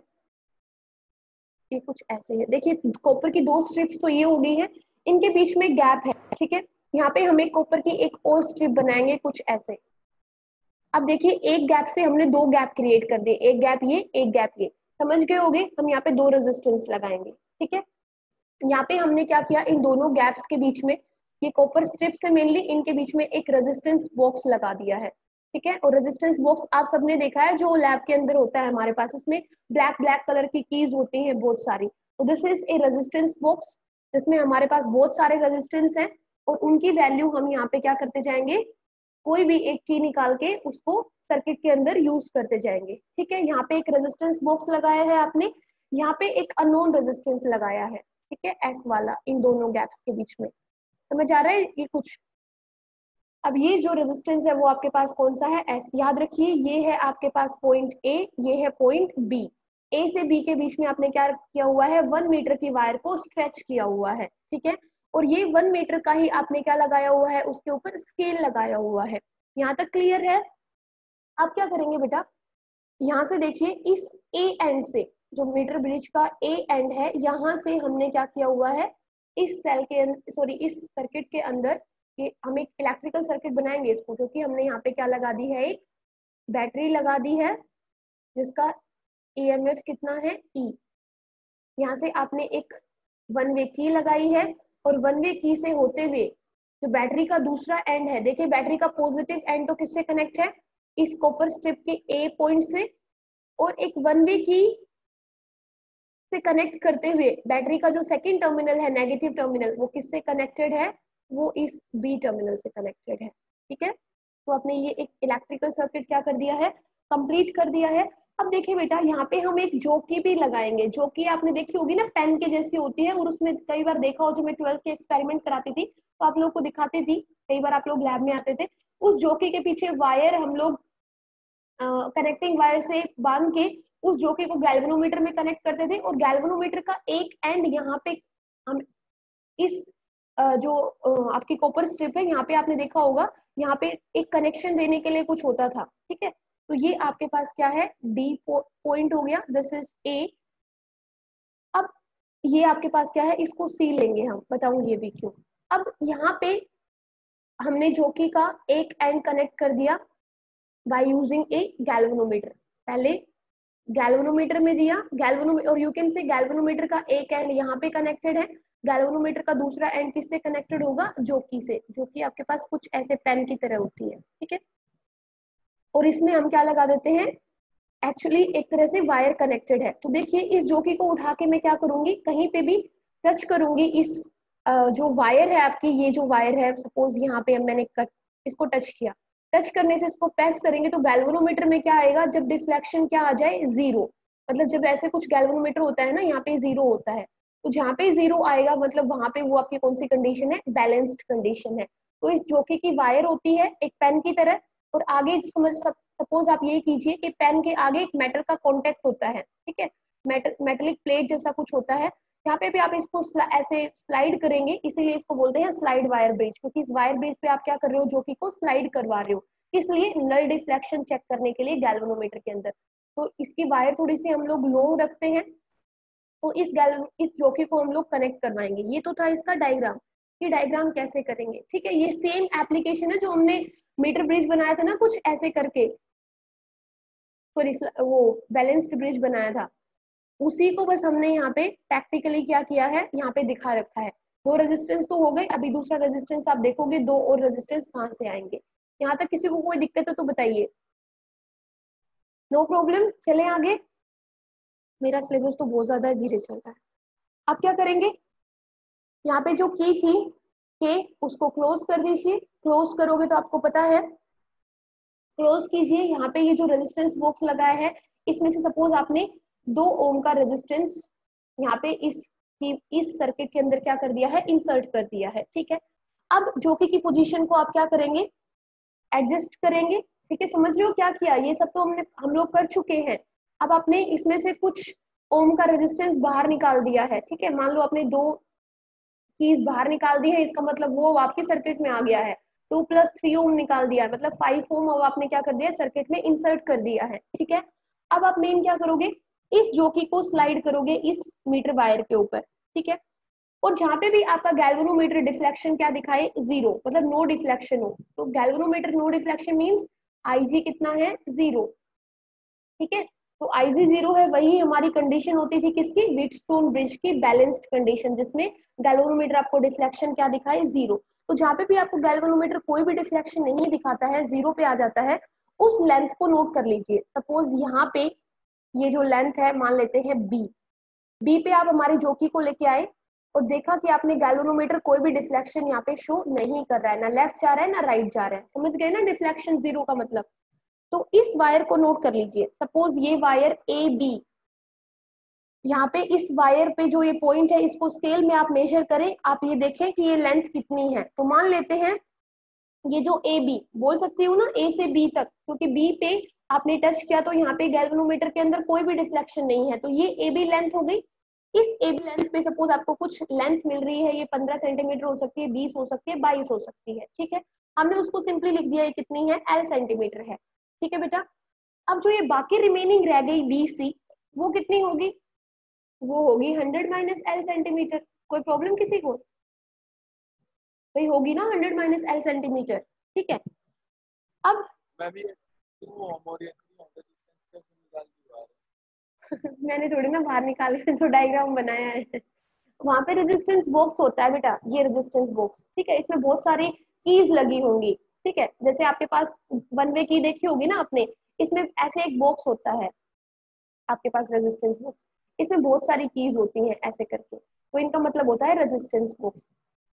ये कुछ ऐसे है। देखिए कॉपर की दो स्ट्रिप्स तो ये हो गई है, इनके बीच में गैप है, ठीक है। यहाँ पे हमें कॉपर की एक और स्ट्रिप बनाएंगे कुछ ऐसे। अब देखिए एक गैप से हमने दो गैप क्रिएट कर दिए, एक गैप ये, एक गैप ये, समझ गए होगे। हम यहाँ पे दो रेजिस्टेंस लगाएंगे, ठीक है। यहाँ पे हमने क्या किया, इन दोनों गैप्स के बीच में, ये कॉपर स्ट्रिप्स है मेनली, इनके बीच में एक रेजिस्टेंस बॉक्स लगा दिया है, ठीक है। और रेजिस्टेंस बॉक्स आप सबने देखा है जो लैब के अंदर होता है हमारे पास, इसमें ब्लैक ब्लैक कलर की कीज होती हैं बहुत सारी। तो this is a resistance box, जिसमें हमारे पास बहुत सारे रेजिस्टेंस हैं, और उनकी वैल्यू हम यहाँ पे क्या करते जाएंगे, कोई भी एक की निकाल के उसको सर्किट के अंदर यूज करते जाएंगे, ठीक है। यहाँ पे एक रेजिस्टेंस बॉक्स लगाया है आपने, यहाँ पे एक अननोन रेजिस्टेंस लगाया है, ठीक है, एस वाला, इन दोनों गैप्स के बीच में। समझ आ रहा है ये कुछ। अब ये जो रेजिस्टेंस है वो आपके पास कौन सा है, एस। याद रखिए ये है आपके पास पॉइंट ए, ये है पॉइंट बी। ए से बी के बीच में आपने क्या किया हुआ है, वन मीटर की वायर को स्ट्रेच किया हुआ है, ठीक है। और ये वन मीटर का ही आपने क्या लगाया हुआ है, उसके ऊपर स्केल लगाया हुआ है। यहाँ तक क्लियर है। आप क्या करेंगे बेटा, यहाँ से देखिए इस ए एंड से, जो मीटर ब्रिज का ए एंड है, यहाँ से हमने क्या किया हुआ है, इस सेल के, सॉरी इस सर्किट के अंदर, ये हम एक इलेक्ट्रिकल सर्किट बनाएंगे इसको, क्योंकि हमने यहाँ पे क्या लगा दी है, एक बैटरी लगा दी है जिसका ईएमएफ कितना है, ई। यहाँ से आपने एक वन वे की लगाई है, और वन वे की से होते हुए जो बैटरी का दूसरा एंड है, देखिए बैटरी का पॉजिटिव एंड तो किससे कनेक्ट है, इस कॉपर स्ट्रिप के ए पॉइंट से, और एक वन वे की से कनेक्ट करते हुए बैटरी का जो सेकंड टर्मिनल है, नेगेटिव टर्मिनल, वो किससे कनेक्टेड है, वो इस बी टर्मिनल से कनेक्टेड है, ठीक है। तो आपने ये एक इलेक्ट्रिकल सर्किट क्या कर दिया है, कंप्लीट कर दिया है। अब देखिए बेटा यहाँ पे हम एक जोकी भी लगाएंगे। जोकी आपने देखी होगी ना, पेन के जैसी होती है, और उसमें कई बार देखा हो, जब मैं ट्वेल्थ के एक्सपेरिमेंट कराती थी तो आप लोग को दिखाती थी, कई बार आप लोग लैब में आते थे। उस जोकी के पीछे वायर हम लोग कनेक्टिंग वायर से बांध के उस जोकी को गैल्वेनोमीटर में कनेक्ट करते थे, और गैल्वेनोमीटर का एक एंड यहाँ पे हम इस uh, जो uh, आपकी कॉपर स्ट्रिप है, यहाँ पे आपने देखा होगा, यहाँ पे एक कनेक्शन देने के लिए कुछ होता था, ठीक है। तो ये आपके पास क्या है, डी पॉइंट हो गया, दिस इज ए। अब ये आपके पास क्या है, इसको सी लेंगे हम, बताऊंगी ये भी क्यों। अब यहाँ पे हमने जोकी का एक एंड कनेक्ट कर दिया बाय यूजिंग ए गैल्वेनोमीटर। पहले गैल्वेनोमीटर में दिया, गैल्वेनोमीटर, और यू कैन से गैल्वेनोमीटर का एक एंड यहाँ पे कनेक्टेड है, गैल्वेनोमीटर का दूसरा एंड किससे कनेक्टेड होगा, जोकी से, जो कि आपके पास कुछ ऐसे पेन की तरह होती है, ठीक है। और इसमें हम क्या लगा देते हैं, एक्चुअली एक तरह से वायर कनेक्टेड है। तो देखिए इस जोकी को उठा के मैं क्या करूंगी, कहीं पे भी टच करूंगी, इस जो वायर है आपकी, ये जो वायर है, सपोज यहाँ पे मैंने कट इसको टच किया, टच करने से इसको प्रेस करेंगे तो गैल्वेनोमीटर में क्या आएगा, जब डिफ्लेक्शन क्या आ जाए, जीरो। मतलब जब ऐसे कुछ गैल्वेनोमीटर होता है ना, यहाँ पे जीरो होता है, तो जहाँ पे जीरो आएगा मतलब वहां पे वो आपकी कौन सी कंडीशन है, बैलेंस्ड कंडीशन है। तो इस जोकी की वायर होती है एक पेन की तरह, और आगे समझ सपोज आप ये कीजिए कि पेन के आगे एक मेटल का कॉन्टेक्ट होता है, ठीक है, मेटल मेटेलिक प्लेट जैसा कुछ होता है, यहाँ पे भी आप इसको स्ला, ऐसे स्लाइड करेंगे, इसीलिए इसको बोलते हैं स्लाइड वायर ब्रिज, क्योंकि इस वायर ब्रिज पे आप क्या कर रहे हो, जोकी को स्लाइड करवा रहे हो, इसलिए नल डिफ्लेक्शन चेक करने के लिए गैल्वेनोमीटर के अंदर। तो इसकी वायर थोड़ी सी हम लोग लॉन्ग रखते हैं, तो इस गैल इस जोकी को हम लोग कनेक्ट करवाएंगे। ये तो था इसका डायग्राम, ये डायग्राम कैसे करेंगे, ठीक है। ये सेम एप्लीकेशन है जो हमने मीटर ब्रिज बनाया था ना, कुछ ऐसे करके वो बैलेंस्ड ब्रिज बनाया था, उसी को बस हमने यहाँ पे प्रैक्टिकली क्या किया है, यहाँ पे दिखा रखा है। दो रेजिस्टेंस तो हो गए, अभी दूसरा रेजिस्टेंस आप देखोगे, दो और रेजिस्टेंस कहाँ से आएंगे। यहाँ तक किसी को कोई दिक्कत है तो बताइए, नो प्रॉब्लम, चले आगे। मेरा सिलेबस तो बहुत ज्यादा धीरे चलता है। अब क्या करेंगे, यहाँ पे जो की थी के, उसको क्लोज कर दीजिए, क्लोज करोगे तो आपको पता है, क्लोज कीजिए। यहाँ पे ये जो रेजिस्टेंस बॉक्स लगाया है, इसमें से सपोज आपने दो ओम का रेजिस्टेंस यहाँ पे इस इस सर्किट के अंदर क्या कर दिया है, इंसर्ट कर दिया है, ठीक है। अब जोकी की पोजीशन को आप क्या करेंगे, एडजस्ट करेंगे, ठीक है। समझ रहे हो क्या किया, ये सब तो हमने हम लोग कर चुके हैं। अब आपने इसमें से कुछ ओम का रेजिस्टेंस बाहर निकाल दिया है, ठीक है। मान लो आपने दो चीज बाहर निकाल दी है, इसका मतलब वो आपके सर्किट में आ गया है। टू प्लस थ्री ओम निकाल दिया है, मतलब फाइव ओम अब आपने क्या कर दिया, सर्किट में इंसर्ट कर दिया है, ठीक है। अब आप मेन क्या करोगे, इस जोकी को स्लाइड करोगे इस मीटर वायर के ऊपर, ठीक है। और जहां पे भी आपका गैल्वेनोमीटर डिफ्लेक्शन क्या दिखाए, जीरो, मतलब नो डिफ्लेक्शन हो, तो galvanometer no deflection means I g कितना है, जीरो, ठीक है। तो आईजी जीरो है, वही हमारी कंडीशन होती थी किसकी, व्हीटस्टोन ब्रिज की बैलेंस्ड कंडीशन, जिसमें गैल्वेनोमीटर आपको डिफ्लेक्शन क्या दिखाए, जीरो। तो जहां पे भी आपको गैल्वेनोमीटर कोई भी डिफ्लेक्शन नहीं दिखाता है, जीरो पे आ जाता है, उस लेंथ को नोट कर लीजिए। सपोज यहाँ पे ये जो लेंथ है मान लेते हैं बी, बी पे आप हमारी जोकी को लेके आए और देखा कि आपने गैल्वेनोमीटर कोई भी डिफ्लेक्शन यहाँ पे शो नहीं कर रहा है, ना लेफ्ट जा रहा है ना राइट जा रहा है, समझ गए ना डिफ्लेक्शन जीरो का मतलब। तो इस वायर को नोट कर लीजिए, सपोज ये वायर ए बी, यहाँ पे इस वायर पे जो ये पॉइंट है, इसको स्केल में आप मेजर करें, आप ये देखें कि ये लेंथ कितनी है। तो मान लेते हैं ये जो ए बी, बोल सकती हूँ ना ए से बी तक, क्योंकि बी पे आपने टच किया तो यहाँ पे गैल्वेनोमीटर के अंदर कोई भी डिफ्लेक्शन नहीं है, तो ये ए बी लेंथ हो गई। इस ए बी लेंथ पे सपोज आपको कुछ लेंथ मिल रही है, ये पंद्रह सेंटीमीटर हो सकती है, बीस हो सकती है, बाईस हो सकती है, ठीक है। हमने उसको सिंपली लिख दिया ये कितनी है, एल सेंटीमीटर है, ठीक है बेटा। अब जो ये बाकी रिमेनिंग रह गई बी सी, वो कितनी होगी, वो होगी हंड्रेड माइनस एल सेंटीमीटर। कोई प्रॉब्लम किसी को, भाई होगी ना हंड्रेड माइनस एल सेंटीमीटर, ठीक है। अब मैं भी टू ओम और ये थ्री ओम रेजिस्टेंस कैसे निकाल दी बाहर मैंने थोड़ी ना बाहर निकाल के तो डायग्राम बनाया है, वहां पे रेजिस्टेंस बॉक्स होता है बेटा, ये रेजिस्टेंस बॉक्स, ठीक है। इसमें बहुत सारी कीज लगी होंगी, ठीक है। जैसे आपके पास वन वे की देखी होगी ना आपने, इसमें ऐसे एक बॉक्स होता है आपके पास रेजिस्टेंस बॉक्स, इसमें बहुत सारी कीज होती हैं ऐसे करके, तो इनका मतलब होता है रेजिस्टेंस बॉक्स।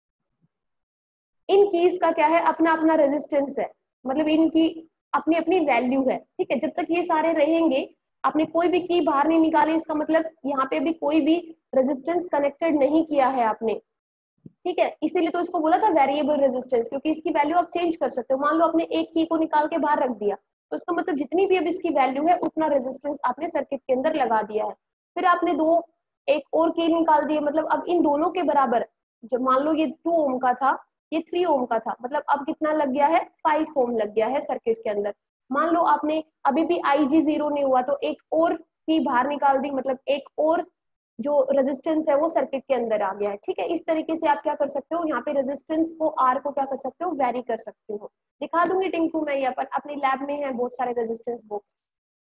इन कीज का क्या है, अपना अपना रेजिस्टेंस है, मतलब इनकी अपनी अपनी वैल्यू है, ठीक है। जब तक ये सारे रहेंगे, आपने कोई भी की बाहर नहीं निकाली, इसका मतलब यहाँ पे भी कोई भी रेजिस्टेंस कनेक्टेड नहीं किया है आपने, ठीक है। इसीलिए तो इसको बोला था वेरिएबल रेजिस्टेंस, क्योंकि इसकी वैल्यू आप चेंज कर सकते हो। मान लो आपने एक की को निकाल के बाहर रख दिया, तो इसका मतलब जितनी भी अब इसकी वैल्यू है उतना रेजिस्टेंस आपने सर्किट के अंदर लगा दिया है। फिर आपने दो एक और की निकाल दिए, मतलब अब इन दोनों के बराबर, जब मान लो ये टू ओम का था, ये थ्री ओम का था, मतलब अब कितना लग गया है, फाइव ओम लग गया है सर्किट के अंदर। मान लो आपने अभी भी आई जी जीरो नहीं हुआ, तो एक और की बाहर निकाल दी, मतलब एक और जो रेजिस्टेंस है वो सर्किट के अंदर आ गया है, ठीक है। इस तरीके से आप क्या कर सकते हो, यहाँ पे रेजिस्टेंस को आर को क्या कर सकते हो, वेरी कर सकते हो। दिखा दूंगी टिंकू मैं, यहाँ पर अपनी लैब में है बहुत सारे रेजिस्टेंस बॉक्स,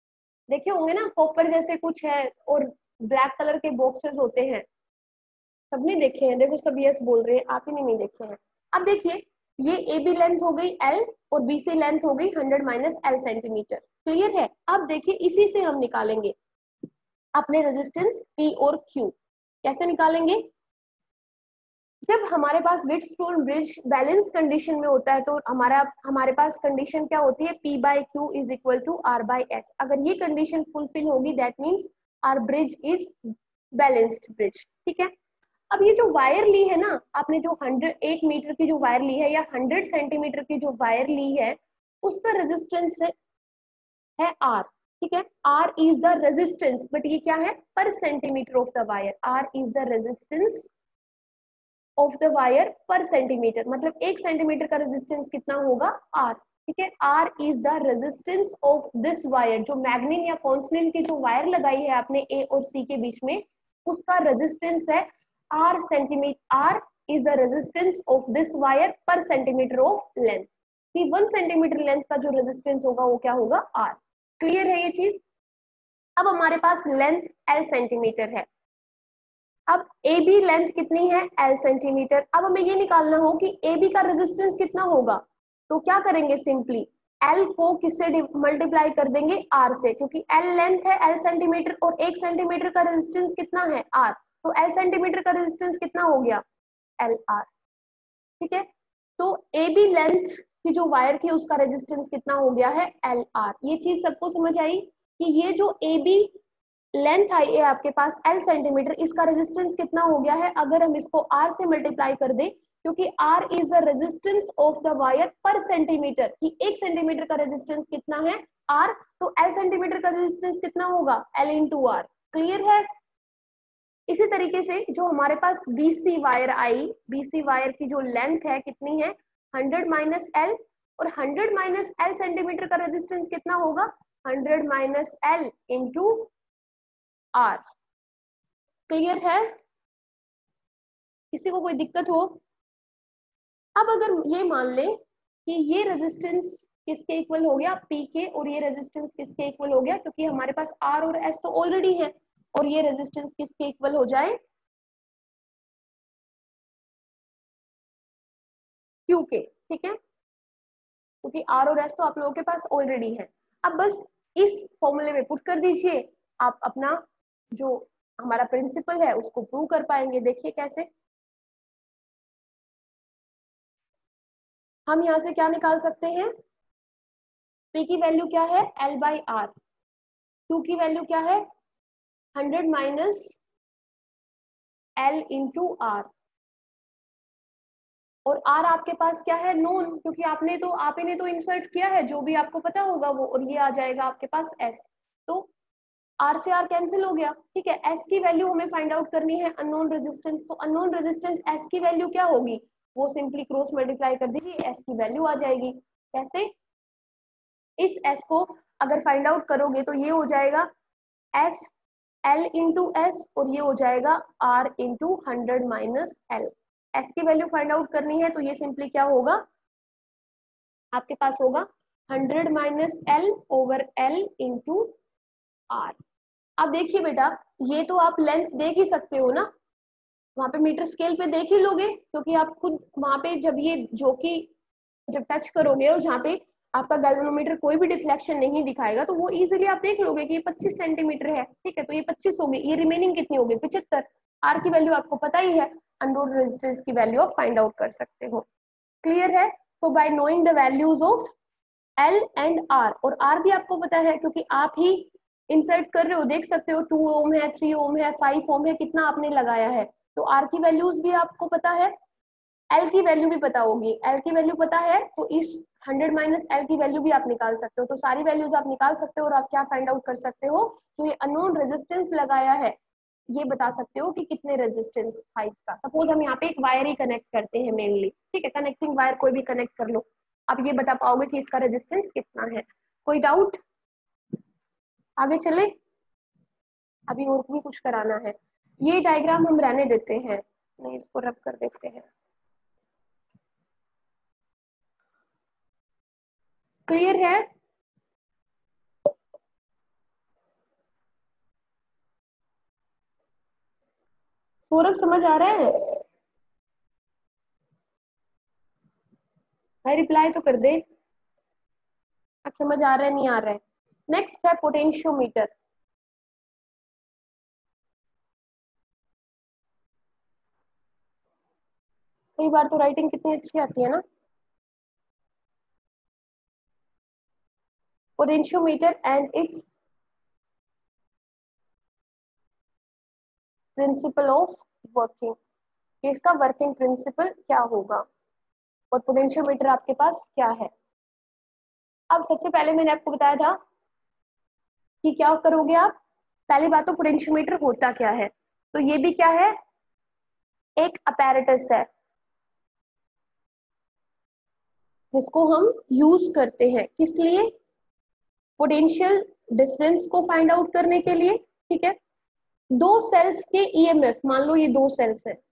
देखे होंगे ना, कॉपर जैसे कुछ है और ब्लैक कलर के बॉक्सेस होते हैं, सबने देखे हैं, देखो सब यस बोल रहे हैं, आप ही ने नहीं देखे हैं। अब देखिए ये ए बी लेंथ हो गई एल और बी सी लेंथ हो गई hundred minus L centimetre, clear है। अब देखिए इसी से हम निकालेंगे अपने रेजिस्टेंस पी और क्यू। कैसे निकालेंगे? जब हमारे पास Wheatstone bridge balance condition में होता है तो हमारा हमारे पास कंडीशन क्या होती है, P by Q is equal to R by S। अगर ये कंडीशन फुलफिल होगी that means our bridge is balanced bridge, ठीक है। अब ये जो वायर ली है ना आपने, जो हंड्रेड एक मीटर की जो वायर ली है या हंड्रेड सेंटीमीटर की जो वायर ली है, उसका रेजिस्टेंस है, है R, ठीक है। R is the resistance, but ये क्या है, per centimetre of the wire. R is the resistance of the wire per centimetre, मतलब एक सेंटीमीटर का रेजिस्टेंस कितना होगा, R, ठीक है। R is the resistance of this wire, जो मैग्नीन या कॉन्सनेंट की जो वायर लगाई है आपने A और C के बीच में, उसका रेजिस्टेंस है R centimetre. R is the resistance of this wire per centimetre of length, कि वन सेंटीमीटर लेंथ का जो रेजिस्टेंस होगा वो क्या होगा, R। क्लियर है ये चीज। अब हमारे पास लेंथ L सेंटीमीटर है, अब ए बी लेंथ कितनी है, L सेंटीमीटर। अब हमें ये निकालना हो कि ए बी का रेजिस्टेंस कितना होगा, तो क्या करेंगे, सिंपली L को किससे मल्टीप्लाई कर देंगे, R से, क्योंकि L लेंथ है L सेंटीमीटर और एक सेंटीमीटर का रेजिस्टेंस कितना है, R, तो L सेंटीमीटर का रेजिस्टेंस कितना हो गया, L R, ठीक है। तो ए बी लेंथ की जो वायर थी उसका रेजिस्टेंस कितना हो गया है, L R। ये चीज सबको समझ आई कि ये जो ए बी लेंथ आई है आपके पास L सेंटीमीटर, इसका रेजिस्टेंस कितना हो गया है, अगर हम इसको R से मल्टीप्लाई कर दें, क्योंकि R is the resistance of the wire per centimetre, कि एक सेंटीमीटर का रेजिस्टेंस कितना है, R, तो L सेंटीमीटर का रेजिस्टेंस कितना होगा, L इंटू R। क्लियर है। इसी तरीके से जो हमारे पास B C वायर आई, B C वायर की जो लेंथ है कितनी है, हंड्रेड माइनस L, और हंड्रेड माइनस L सेंटीमीटर का रेजिस्टेंस कितना होगा, hundred minus L into R। Clear है, किसी को कोई दिक्कत हो? अब अगर ये मान ले कि ये रेजिस्टेंस किसके इक्वल हो गया, P के, और ये रेजिस्टेंस किसके इक्वल हो गया, क्योंकि हमारे पास R और S तो ऑलरेडी है, और ये रेजिस्टेंस किसके इक्वल हो जाए, Q के, ठीक है, क्योंकि R और S तो आप लोगों के पास ऑलरेडी है। अब बस इस फॉर्मूले में पुट कर दीजिए, आप अपना जो हमारा प्रिंसिपल है उसको प्रूव कर पाएंगे। देखिए कैसे, हम यहाँ से क्या निकाल सकते हैं, P की वैल्यू क्या है, L बाई आर, Q की वैल्यू क्या है, hundred minus L into R, और R आपके पास क्या है, नोन, क्योंकि आपने तो आप ही ने तो इंसर्ट किया है, जो भी आपको पता होगा वो, और ये आ जाएगा आपके पास S, तो R से R कैंसिल हो गया, ठीक है। S की वैल्यू हमें फाइंड आउट करनी है, अननोन रेजिस्टेंस, तो अननोन रेजिस्टेंस S की वैल्यू क्या होगी, वो सिंपली क्रॉस मल्टीप्लाई कर दीजिए, S की वैल्यू आ जाएगी। कैसे, इस S को अगर फाइंड आउट करोगे तो ये हो जाएगा S L इंटू एस, और ये हो जाएगा R into hundred minus L. S की वैल्यू फाइंड आउट करनी है तो ये सिंपली क्या होगा, आपके पास होगा hundred minus L over L into R. अब देखिए बेटा, ये तो आप लेंथ देख ही सकते हो ना, वहां पे मीटर स्केल पे देख ही लोगे, क्योंकि आप खुद वहां पे जब ये जो कि जब टच करोगे और जहाँ पे आपका गैल्वेनोमीटर कोई भी डिफ्लेक्शन नहीं दिखाएगा, तो वो इजीली आप देख लोगे कि ये पच्चीस सेंटीमीटर है, ठीक है, तो ये पच्चीस होगी, ये रिमेनिंग कितनी होगी, पचहत्तर। आर की वैल्यू आपको पता ही है, अनरोल्ड रेजिस्टेंस की वैल्यू आप फाइंड आउट कर सकते हो। क्लियर है। So by knowing the values of L and R, और आर भी आपको पता है क्योंकि आप ही इंसर्ट कर रहे हो, देख सकते हो टू ओम है, थ्री ओम है, फाइव ओम है, कितना आपने लगाया है, तो आर की वैल्यूज भी आपको पता है, एल की वैल्यू भी पता होगी, एल की वैल्यू पता है तो इस हंड्रेड माइनस एल की वैल्यू भी आप निकाल सकते हो, तो सारी वैल्यूज आप निकाल सकते हो, और आप क्या फाइंड आउट कर सकते हो, जो ये अननोन रेजिस्टेंस लगाया है ये बता सकते हो कि कितने रेजिस्टेंस था इसका। सपोज हम यहाँ पे एक वायर ही कनेक्ट करते हैं मेनली, ठीक है, कनेक्टिंग वायर कोई भी कनेक्ट कर लो, आप ये बता पाओगे कि इसका रेजिस्टेंस कितना है। कोई डाउट, आगे चले, अभी और भी कुछ कराना है, ये डायग्राम हम रहने देते हैं, नहीं इसको रब कर देते हैं। क्लियर है। सौरभ समझ आ रहा है? भाई रिप्लाई तो कर दे, अब समझ आ रहा है नहीं आ रहा है। नेक्स्ट है पोटेंशियोमीटर। कई बार तो राइटिंग कितनी अच्छी आती है ना। Potentiometer and its principle of working. इसका वर्किंग प्रिंसिपल क्या होगा और पोटेंशियोमीटर आपके पास क्या है। अब सबसे पहले मैंने आपको बताया था कि क्या करोगे आप। पहली बात तो पोटेंशियोमीटर होता क्या है, तो ये भी क्या है, एक अपैरेटस है जिसको हम यूज करते हैं किस लिए, पोटेंशियल डिफरेंस को फाइंड आउट करने के लिए। ठीक है, दो सेल्स के ईएमएफ, मान लो ये दो सेल्स है,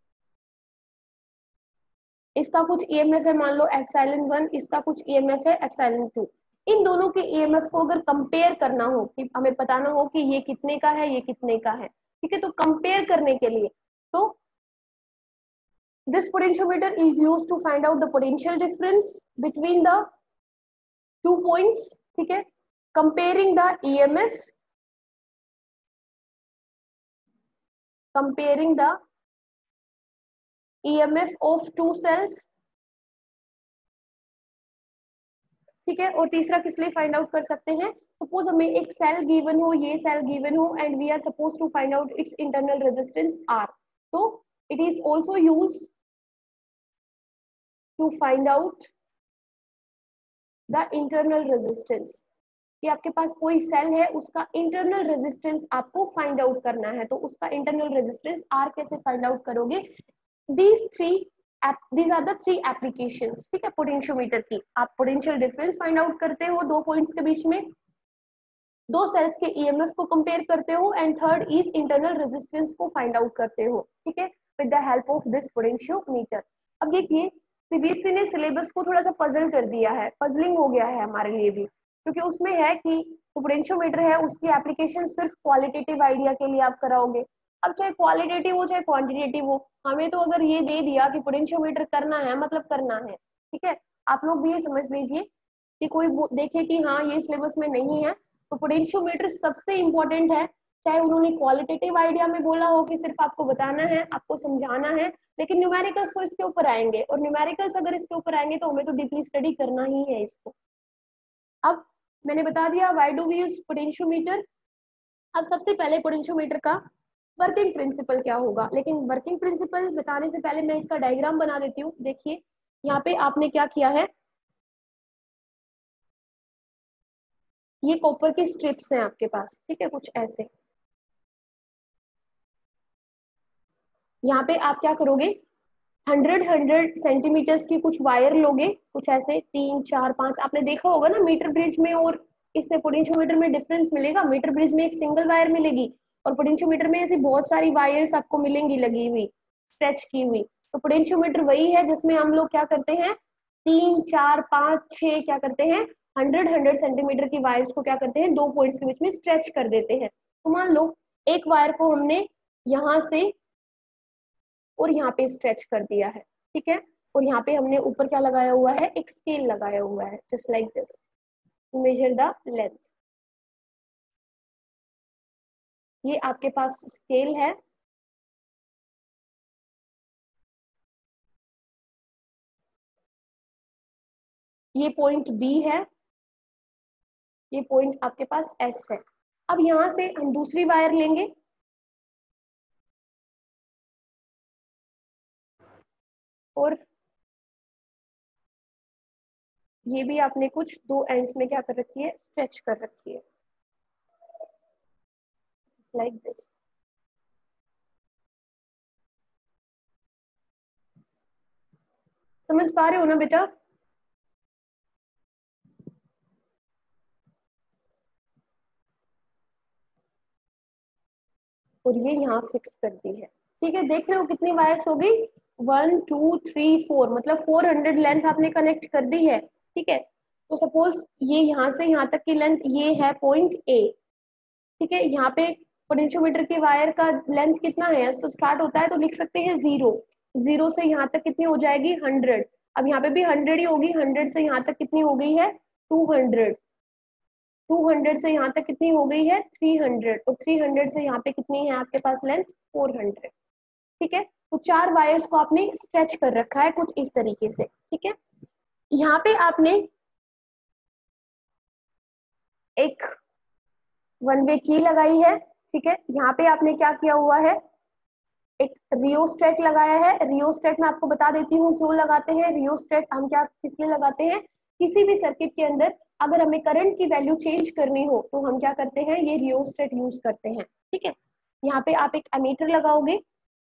इसका कुछ ईएमएफ है मान लो एप्सिलॉन वन, इसका कुछ ईएमएफ है एप्सिलॉन टू। इन दोनों के ईएमएफ को अगर कंपेयर करना हो, कि हमें बताना हो कि ये कितने का है ये कितने का है, ठीक है, तो कंपेयर करने के लिए तो this potentiometer is used to find out the potential difference between the two points. ठीक है, comparing the E M F, comparing the E M F of two cells। ठीक है, और तीसरा किस लिए फाइंड आउट कर सकते हैं, सपोज हमें एक सेल गिवन हो, ये सेल गिवन हो and we are suppose to find out it's internal resistance R, तो it is also used to find out the internal resistance. कि आपके पास कोई सेल है उसका इंटरनल रेजिस्टेंस आपको फाइंड आउट करना है, तो उसका इंटरनल रेजिस्टेंस आर कैसे फाइंड आउट करोगे। These three these are the three applications. ठीक है, पोटेंशियोमीटर की आप पोटेंशियल डिफरेंस फाइंड आउट करते हो दो पॉइंट्स के बीच में, दो सेल्स के ईएमएफ को कंपेयर करते हो, and third is internal resistance को फाइंड आउट करते हो। ठीक है, with the help of this potentiometer. अब देखिए सीबीएसई ने सिलेबस को थोड़ा सा पजल कर दिया है, पजलिंग हो गया है हमारे लिए भी, क्योंकि उसमें है कि तो पोटेंशियोमीटर है उसकी एप्लीकेशन सिर्फ क्वालिटेटिव आइडिया के लिए आप कराओगे। अब चाहे क्वालिटेटिव हो चाहे क्वांटिटेटिव हो, हमें तो अगर ये दे दिया कि पोटेंशियोमीटर करना है मतलब करना है। ठीक है, आप लोग भी ये समझ लीजिए कि कोई देखे कि हाँ ये सिलेबस में नहीं है, तो पोटेंशियोमीटर सबसे इंपॉर्टेंट है। चाहे उन्होंने क्वालिटेटिव आइडिया में बोला हो कि सिर्फ आपको बताना है आपको समझाना है, लेकिन न्यूमेरिकल्स तो इसके ऊपर आएंगे, और न्यूमेरिकल्स अगर इसके ऊपर आएंगे तो हमें तो डीपली स्टडी करना ही है इसको। अब मैंने बता दिया why do we use potentiometer. अब सबसे पहले पोटेंशियोमीटर का वर्किंग प्रिंसिपल क्या होगा, लेकिन वर्किंग प्रिंसिपल बताने से पहले मैं इसका डायग्राम बना देती हूँ। देखिए यहाँ पे आपने क्या किया है, ये कॉपर की स्ट्रिप्स हैं आपके पास। ठीक है, कुछ ऐसे यहाँ पे आप क्या करोगे, हंड्रेड हंड्रेड सेंटीमीटर्स की कुछ वायर लोगे, कुछ ऐसे तीन चार पांच। आपने देखा होगा ना मीटर ब्रिज में और इसमें पोटेंशियोमीटर में डिफरेंस मिलेगा। मीटर ब्रिज में एक सिंगल वायर मिलेगी और पोटेंशियोमीटर में ऐसी बहुत सारी वायर्स आपको मिलेंगी लगी हुई, स्ट्रेच की हुई। तो पोटेंशियोमीटर वही है जिसमें हम लोग क्या करते हैं, तीन चार पांच छह क्या करते हैं, हंड्रेड हंड्रेड सेंटीमीटर की वायर्स को क्या करते हैं, दो पॉइंट्स के बीच में स्ट्रेच कर देते हैं। तो मान लो एक वायर को हमने यहाँ से और यहाँ पे स्ट्रेच कर दिया है। ठीक है, और यहाँ पे हमने ऊपर क्या लगाया हुआ है, एक स्केल लगाया हुआ है, just like this to measure the length. ये आपके पास स्केल है, ये पॉइंट बी है, ये पॉइंट आपके पास एस है। अब यहां से हम दूसरी वायर लेंगे और ये भी आपने कुछ दो एंड्स में क्या कर रखी है, स्ट्रेच कर रखी है लाइक दिस। समझ पा रहे हो ना बेटा। और ये यहाँ फिक्स कर दी है। ठीक है, देख रहे हो कितनी वायर्स हो गई, वन टू थ्री फोर, मतलब फोर हंड्रेड लेंथ आपने कनेक्ट कर दी है। ठीक है, तो सपोज ये यहाँ से यहाँ तक की लेंथ ये है पॉइंट ए। ठीक है, यहाँ पे पोटेंशियोमीटर के वायर का लेंथ कितना है, सो स्टार्ट होता है तो लिख सकते हैं जीरो, जीरो से यहाँ तक कितनी हो जाएगी हंड्रेड, अब यहाँ पे भी हंड्रेड ही होगी, हंड्रेड से यहाँ तक कितनी हो गई है टू हंड्रेड, टू हंड्रेड से यहाँ तक कितनी हो गई है थ्री हंड्रेड, और थ्री हंड्रेड से यहाँ पे कितनी है आपके पास लेंथ फोर हंड्रेड। ठीक है, तो चार वायर्स को आपने स्ट्रेच कर रखा है कुछ इस तरीके से। ठीक है, यहाँ पे आपने एक वन वे की लगाई है। ठीक है, यहाँ पे आपने क्या किया हुआ है, एक रियोस्टेट लगाया है। रियोस्टेट मैं आपको बता देती हूँ क्यों लगाते हैं। रियोस्टेट हम क्या किस लिए लगाते हैं, किसी भी सर्किट के अंदर अगर हमें करंट की वैल्यू चेंज करनी हो तो हम क्या करते हैं, ये रियोस्टेट यूज करते हैं। ठीक है, यहाँ पे आप एक एमीटर लगाओगे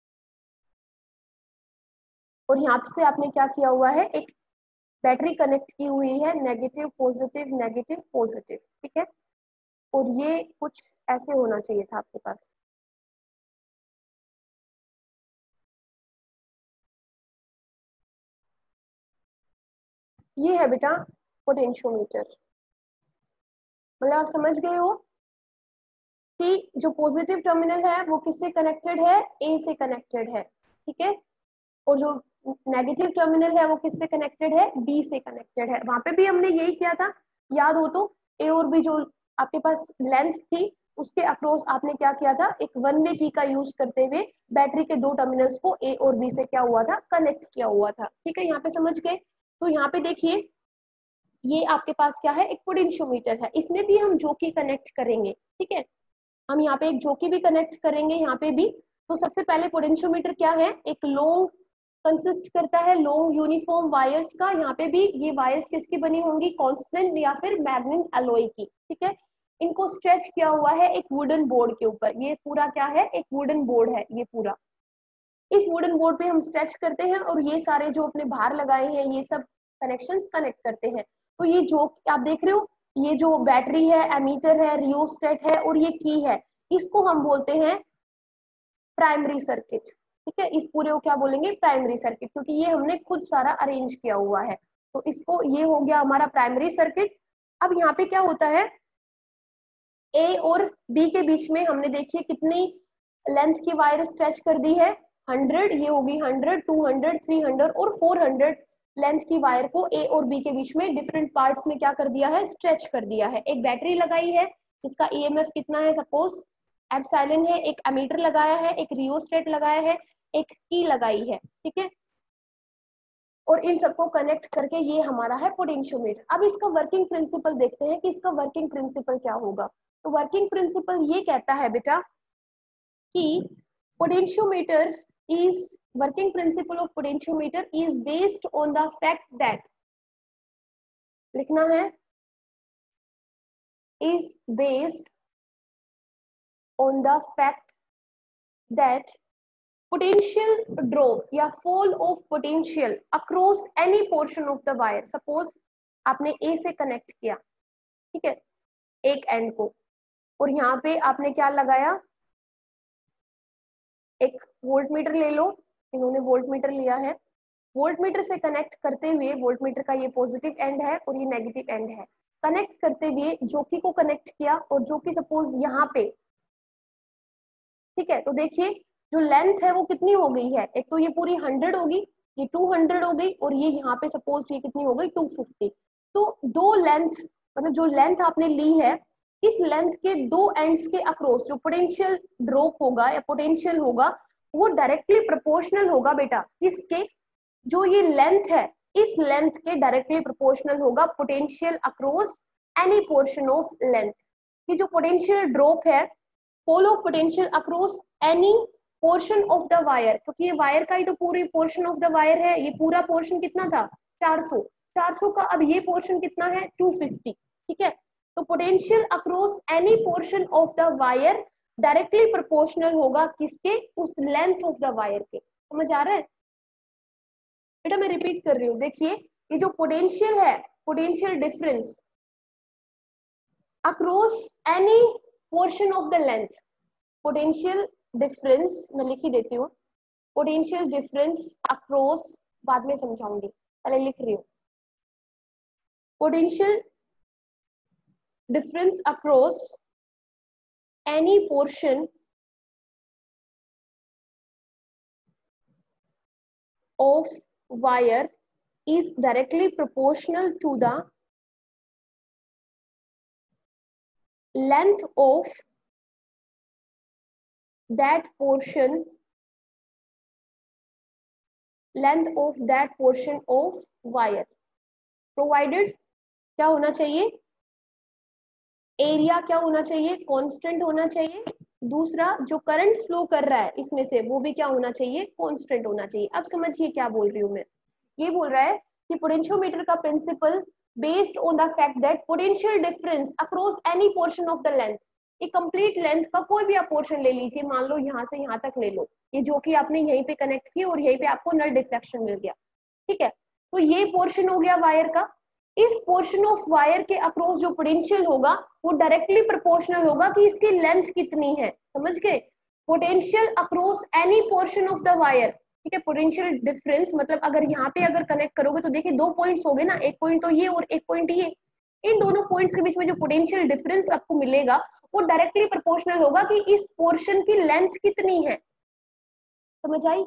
और यहाँ से आपने क्या किया हुआ है, एक बैटरी कनेक्ट की हुई है, नेगेटिव पॉजिटिव नेगेटिव पॉजिटिव। ठीक है, और ये कुछ ऐसे होना चाहिए था आपके पास। ये है बेटा पोटेंशियोमीटर। मतलब आप समझ गए हो कि जो पॉजिटिव टर्मिनल है वो किससे कनेक्टेड है, ए से कनेक्टेड है। ठीक है, और जो नेगेटिव टर्मिनल है वो किससे कनेक्टेड है, बी से कनेक्टेड है। वहां पे भी हमने यही किया था, याद हो तो, ए और बी जो आपके पास लेंथ थी उसके अक्रॉस आपने क्या किया था, एक वन वे की का यूज करते हुए बैटरी के दो टर्मिनल्स को ए और बी से क्या हुआ था, कनेक्ट किया हुआ था। ठीक है, यहाँ पे समझ गए। तो यहाँ पे देखिए ये आपके पास क्या है, एक पोटेंशियोमीटर है, इसमें भी हम जोकी कनेक्ट करेंगे। ठीक है, हम यहाँ पे एक जोकी भी कनेक्ट करेंगे यहाँ पे भी। तो सबसे पहले पोटेंशियोमीटर क्या है, एक लॉन्ग कंसिस्ट करता है लॉन्ग यूनिफॉर्म वायर्स का। यहाँ पे भी ये वायर्स किसकी बनी होंगी, कांस्टेंट या फिर मैग्नेट एलॉय की। ठीक है, इनको स्ट्रेच किया हुआ है एक वुडन बोर्ड के ऊपर। ये पूरा क्या है, एक वुडन बोर्ड है ये पूरा। इस वुडन बोर्ड पे हम स्ट्रेच करते हैं और ये सारे जो अपने बाहर लगाए हैं ये सब कनेक्शंस कनेक्ट करते हैं। तो ये जो आप देख रहे हो, ये जो बैटरी है, एमीटर है, रियोस्टेट है और ये की है, इसको हम बोलते हैं प्राइमरी सर्किट। ठीक है, इस पूरे को क्या बोलेंगे, प्राइमरी सर्किट, क्योंकि ये हमने खुद सारा अरेंज किया हुआ है। तो इसको, ये हो गया हमारा प्राइमरी सर्किट। अब यहाँ पे क्या होता है, ए और बी के बीच में हमने देखिए कितनी लेंथ की वायर स्ट्रेच कर दी है, हंड्रेड, ये होगी hundred, two hundred, three hundred और फोर हंड्रेड लेंथ की वायर को ए और बी के बीच में डिफरेंट पार्ट्स में क्या कर दिया है, स्ट्रेच कर दिया है। एक बैटरी लगाई है जिसका ईएमएफ कितना है, सपोज एप्सिलॉन है, एक एमीटर लगाया है, एक रियोस्टेट लगाया है, एक की लगाई है। ठीक है, और इन सबको कनेक्ट करके ये हमारा है पोटेंशियोमीटर। अब इसका वर्किंग प्रिंसिपल देखते हैं कि इसका वर्किंग प्रिंसिपल क्या होगा। तो वर्किंग प्रिंसिपल ये कहता है बेटा कि potentiometer is working principle of potentiometer is based on the fact that, लिखना है, is based on the fact that potential drop या fall of potential across any portion of the wire, suppose आपने A से connect किया, ठीक है, एक and को, और यहाँ पे आपने क्या लगाया, एक वोल्ट मीटर ले लो, इन्होंने वोल्ट मीटर लिया है, वोल्ट मीटर से कनेक्ट करते हुए, वोल्ट मीटर का ये पॉजिटिव एंड है और ये नेगेटिव एंड है, कनेक्ट करते हुए जोकी को कनेक्ट किया, और जोकी सपोज यहाँ पे, ठीक है, तो देखिए जो लेंथ है वो कितनी हो गई है, एक तो ये पूरी हंड्रेड होगी, ये टू हंड्रेड हो गई, और ये यहाँ पे सपोज ये कितनी हो गई टू फिफ्टी। तो दो लेंथ, मतलब जो लेंथ आपने ली है, इस लेंथ के दो एंड्स के अक्रॉस जो पोटेंशियल ड्रॉप होगा या पोटेंशियल होगा वो डायरेक्टली प्रोपोर्शनल होगा बेटा, किसके, जो ये लेंथ है इस लेंथ के डायरेक्टली प्रोपोर्शनल होगा potential across any portion of length. ये जो पोटेंशियल ड्रॉप है, follow potential across any portion of the wire, क्योंकि ये वायर का ही तो पूरी पोर्शन ऑफ द वायर है, ये पूरा पोर्शन कितना था चार सौ, चार सौ का अब ये पोर्शन कितना है टू फिफ्टी। ठीक है, तो potential across any portion of the wire directly proportional होगा किसके, उस लेंथ ऑफ द वायर के। समझ आ रहा है बेटा, मैं रिपीट कर रही हूँ, देखिए ये जो पोटेंशियल है, potential difference across any portion of the length, potential difference मैं लिख ही देती हूँ, पोटेंशियल डिफरेंस अक्रॉस, बाद में समझाऊंगी, पहले लिख रही हूँ, potential difference across any portion of wire is directly proportional to the length of that portion length of that portion of wire provided क्या होना चाहिए, एरिया क्या होना चाहिए, कांस्टेंट होना चाहिए, दूसरा जो करंट फ्लो कर रहा है इसमें से वो भी क्या होना चाहिए, कांस्टेंट होना चाहिए। अब समझिए क्या बोल रही हूं मैं, ये बोल रहा है कि पोटेंशियोमीटर का principle based on the fact that potential difference across any portion of the length, एक कंप्लीट लेंथ का कोई भी आप पोर्शन ले लीजिए, मान लो यहाँ से यहाँ तक ले लो, ये जो कि आपने यहीं पे कनेक्ट की और यहीं पे आपको नल डिफ्लेक्शन मिल गया, ठीक है, तो ये पोर्शन हो गया वायर का। इस पोर्शन ऑफ वायर के अक्रॉस जो पोटेंशियल होगा वो डायरेक्टली प्रोपोर्शनल होगा कि इसकी लेंथ कितनी है, समझ गए, potential across any portion of the wire, ठीक है, पोटेंशियल डिफरेंस मतलब अगर यहाँ पे अगर कनेक्ट करोगे तो देखिए दो पॉइंट्स हो गए ना, एक पॉइंट तो ये और एक पॉइंट ये, इन दोनों पॉइंट्स के बीच में जो पोटेंशियल डिफरेंस आपको मिलेगा वो डायरेक्टली प्रोपोर्शनल होगा कि इस पोर्शन की लेंथ कितनी है, समझ आई?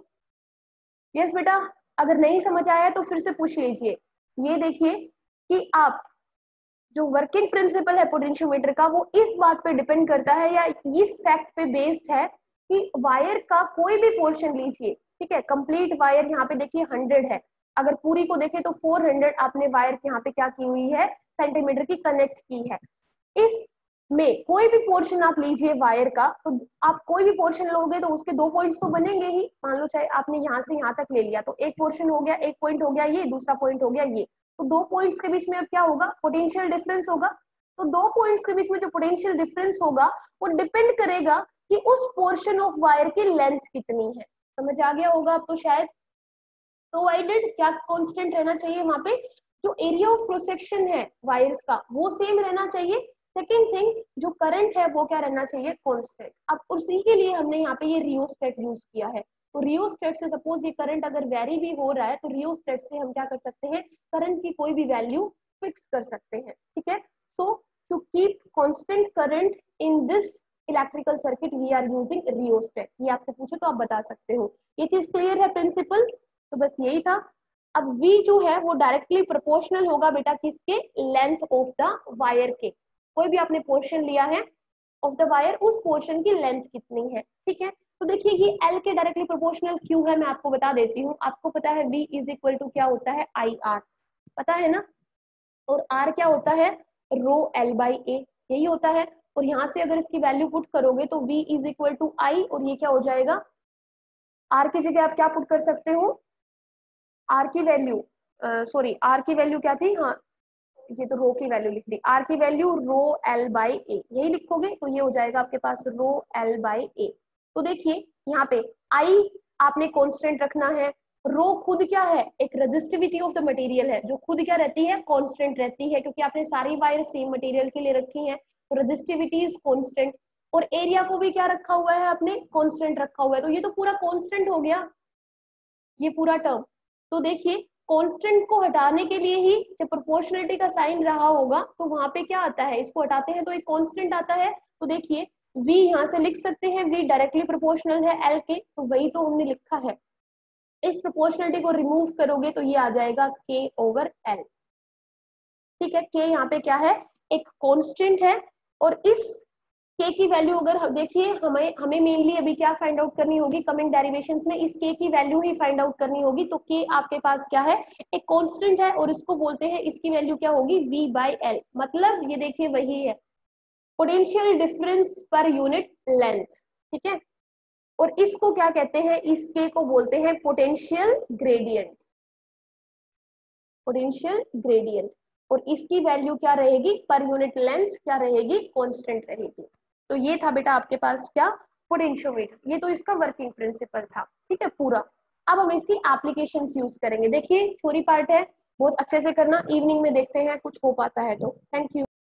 यस बेटा, अगर नहीं समझ आया तो फिर से पूछ लीजिए। ये देखिए कि आप जो वर्किंग प्रिंसिपल है पोटेंशियोमीटर का वो इस बात पे डिपेंड करता है या इस फैक्ट पे बेस्ड है कि वायर का कोई भी पोर्शन लीजिए, ठीक है, कंप्लीट वायर यहाँ पे देखिए हंड्रेड है, अगर पूरी को देखें तो फोर हंड्रेड आपने वायर यहाँ पे क्या की हुई है, सेंटीमीटर की कनेक्ट की है। इस में कोई भी पोर्शन आप लीजिए वायर का, तो आप कोई भी पोर्शन लोगे तो उसके दो पॉइंट्स तो बनेंगे ही, मान लो चाहे आपने यहाँ से यहाँ तक ले लिया तो एक पोर्शन हो गया, एक पॉइंट हो गया ये, दूसरा पॉइंट हो गया ये, तो दो पॉइंट्स के बीच में अब क्या होगा, पोटेंशियल डिफरेंस होगा। तो दो पॉइंट्स के बीच में जो पोटेंशियल डिफरेंस होगा वो डिपेंड करेगा कि उस पोर्शन ऑफ वायर की लेंथ कितनी है, समझ आ गया होगा अब तो शायद। प्रोवाइडेड क्या कांस्टेंट रहना चाहिए वहां पे, जो एरिया ऑफ क्रॉस सेक्शन है वायर्स का वो सेम रहना चाहिए। सेकेंड थिंग, जो करंट है वो क्या रहना चाहिए, कांस्टेंट। अब उसी के लिए हमने यहाँ पे ये रियोस्टेट यूज किया है, तो रियोस्टेट से सपोज ये करंट अगर वेरी भी हो रहा है तो रियोस्टेट से हम क्या कर सकते हैं, करंट की कोई भी वैल्यू फिक्स कर सकते हैं, ठीक है। So to keep constant current in this electrical circuit we are using rheostat, ये आपसे पूछे तो आप बता सकते हो। ये चीज क्लियर है प्रिंसिपल, तो बस यही था। अब V जो है वो डायरेक्टली प्रोपोर्शनल होगा बेटा किसके, लेंथ ऑफ द वायर के, कोई भी आपने पोर्शन लिया है ऑफ द वायर उस पोर्शन की लेंथ कितनी है, ठीक है। तो देखिए ये L के डायरेक्टली प्रोपोर्शनल क्यों है मैं आपको बता देती हूँ। आपको पता है V इज इक्वल टू क्या होता है, आई आर, पता है ना, और R क्या होता है, रो एल बाई ए, यही होता है। और यहाँ से अगर इसकी वैल्यू पुट करोगे तो V is equal to I, और ये क्या हो जाएगा, R की जगह आप क्या पुट कर सकते हो, R की वैल्यू सॉरी R की वैल्यू क्या थी, हाँ ये तो रो की वैल्यू लिख दी, R की value rho L by A, यही लिखोगे तो ये हो जाएगा आपके पास रो एल बाई ए। तो देखिए यहाँ पे I आपने कांस्टेंट रखना है, रो खुद क्या है, एक रेजिस्टिविटी ऑफ द मटेरियल है जो खुद क्या रहती है, कांस्टेंट रहती है, क्योंकि आपने सारी वायर सेम मटेरियल के लिए रखी है तो रेजिस्टिविटी इज कांस्टेंट। और एरिया को भी क्या रखा हुआ है आपने, कांस्टेंट रखा हुआ है, तो ये तो पूरा कांस्टेंट हो गया ये पूरा टर्म। तो देखिए कांस्टेंट को हटाने के लिए ही जब प्रोपोर्शनलिटी का साइन रहा होगा तो वहां पे क्या आता है, इसको हटाते हैं तो एक कांस्टेंट आता है। तो देखिए V यहाँ से लिख सकते हैं, V डायरेक्टली प्रोपोर्शनल है L के, तो वही तो हमने लिखा है। इस प्रोपोर्शनलिटी को रिमूव करोगे तो ये आ जाएगा K ओवर L, ठीक है। K यहाँ पे क्या है, एक कांस्टेंट है, और इस K की वैल्यू अगर देखिए हमें हमें मेनली अभी क्या फाइंड आउट करनी होगी, कमिंग डेरिवेशंस में इस K की वैल्यू ही फाइंड आउट करनी होगी। तो K आपके पास क्या है, एक कांस्टेंट है, और इसको बोलते हैं, इसकी वैल्यू क्या होगी, V बाई एल, मतलब ये देखिए वही है potential difference per unit length, ठीक है। और इसको क्या कहते हैं, इस K को बोलते हैं पोटेंशियल ग्रेडियंट, पोटेंशियल ग्रेडियंट, और इसकी वैल्यू क्या रहेगी, पर यूनिट लेंथ क्या रहेगी, कांस्टेंट रहेगी। तो ये था बेटा आपके पास क्या, पोटेंशियोमीटर, ये तो इसका वर्किंग प्रिंसिपल था, ठीक है पूरा। अब हम इसकी एप्लीकेशंस यूज करेंगे। देखिए थ्योरी पार्ट है, बहुत अच्छे से करना, इवनिंग में देखते हैं कुछ हो पाता है तो। Thank you.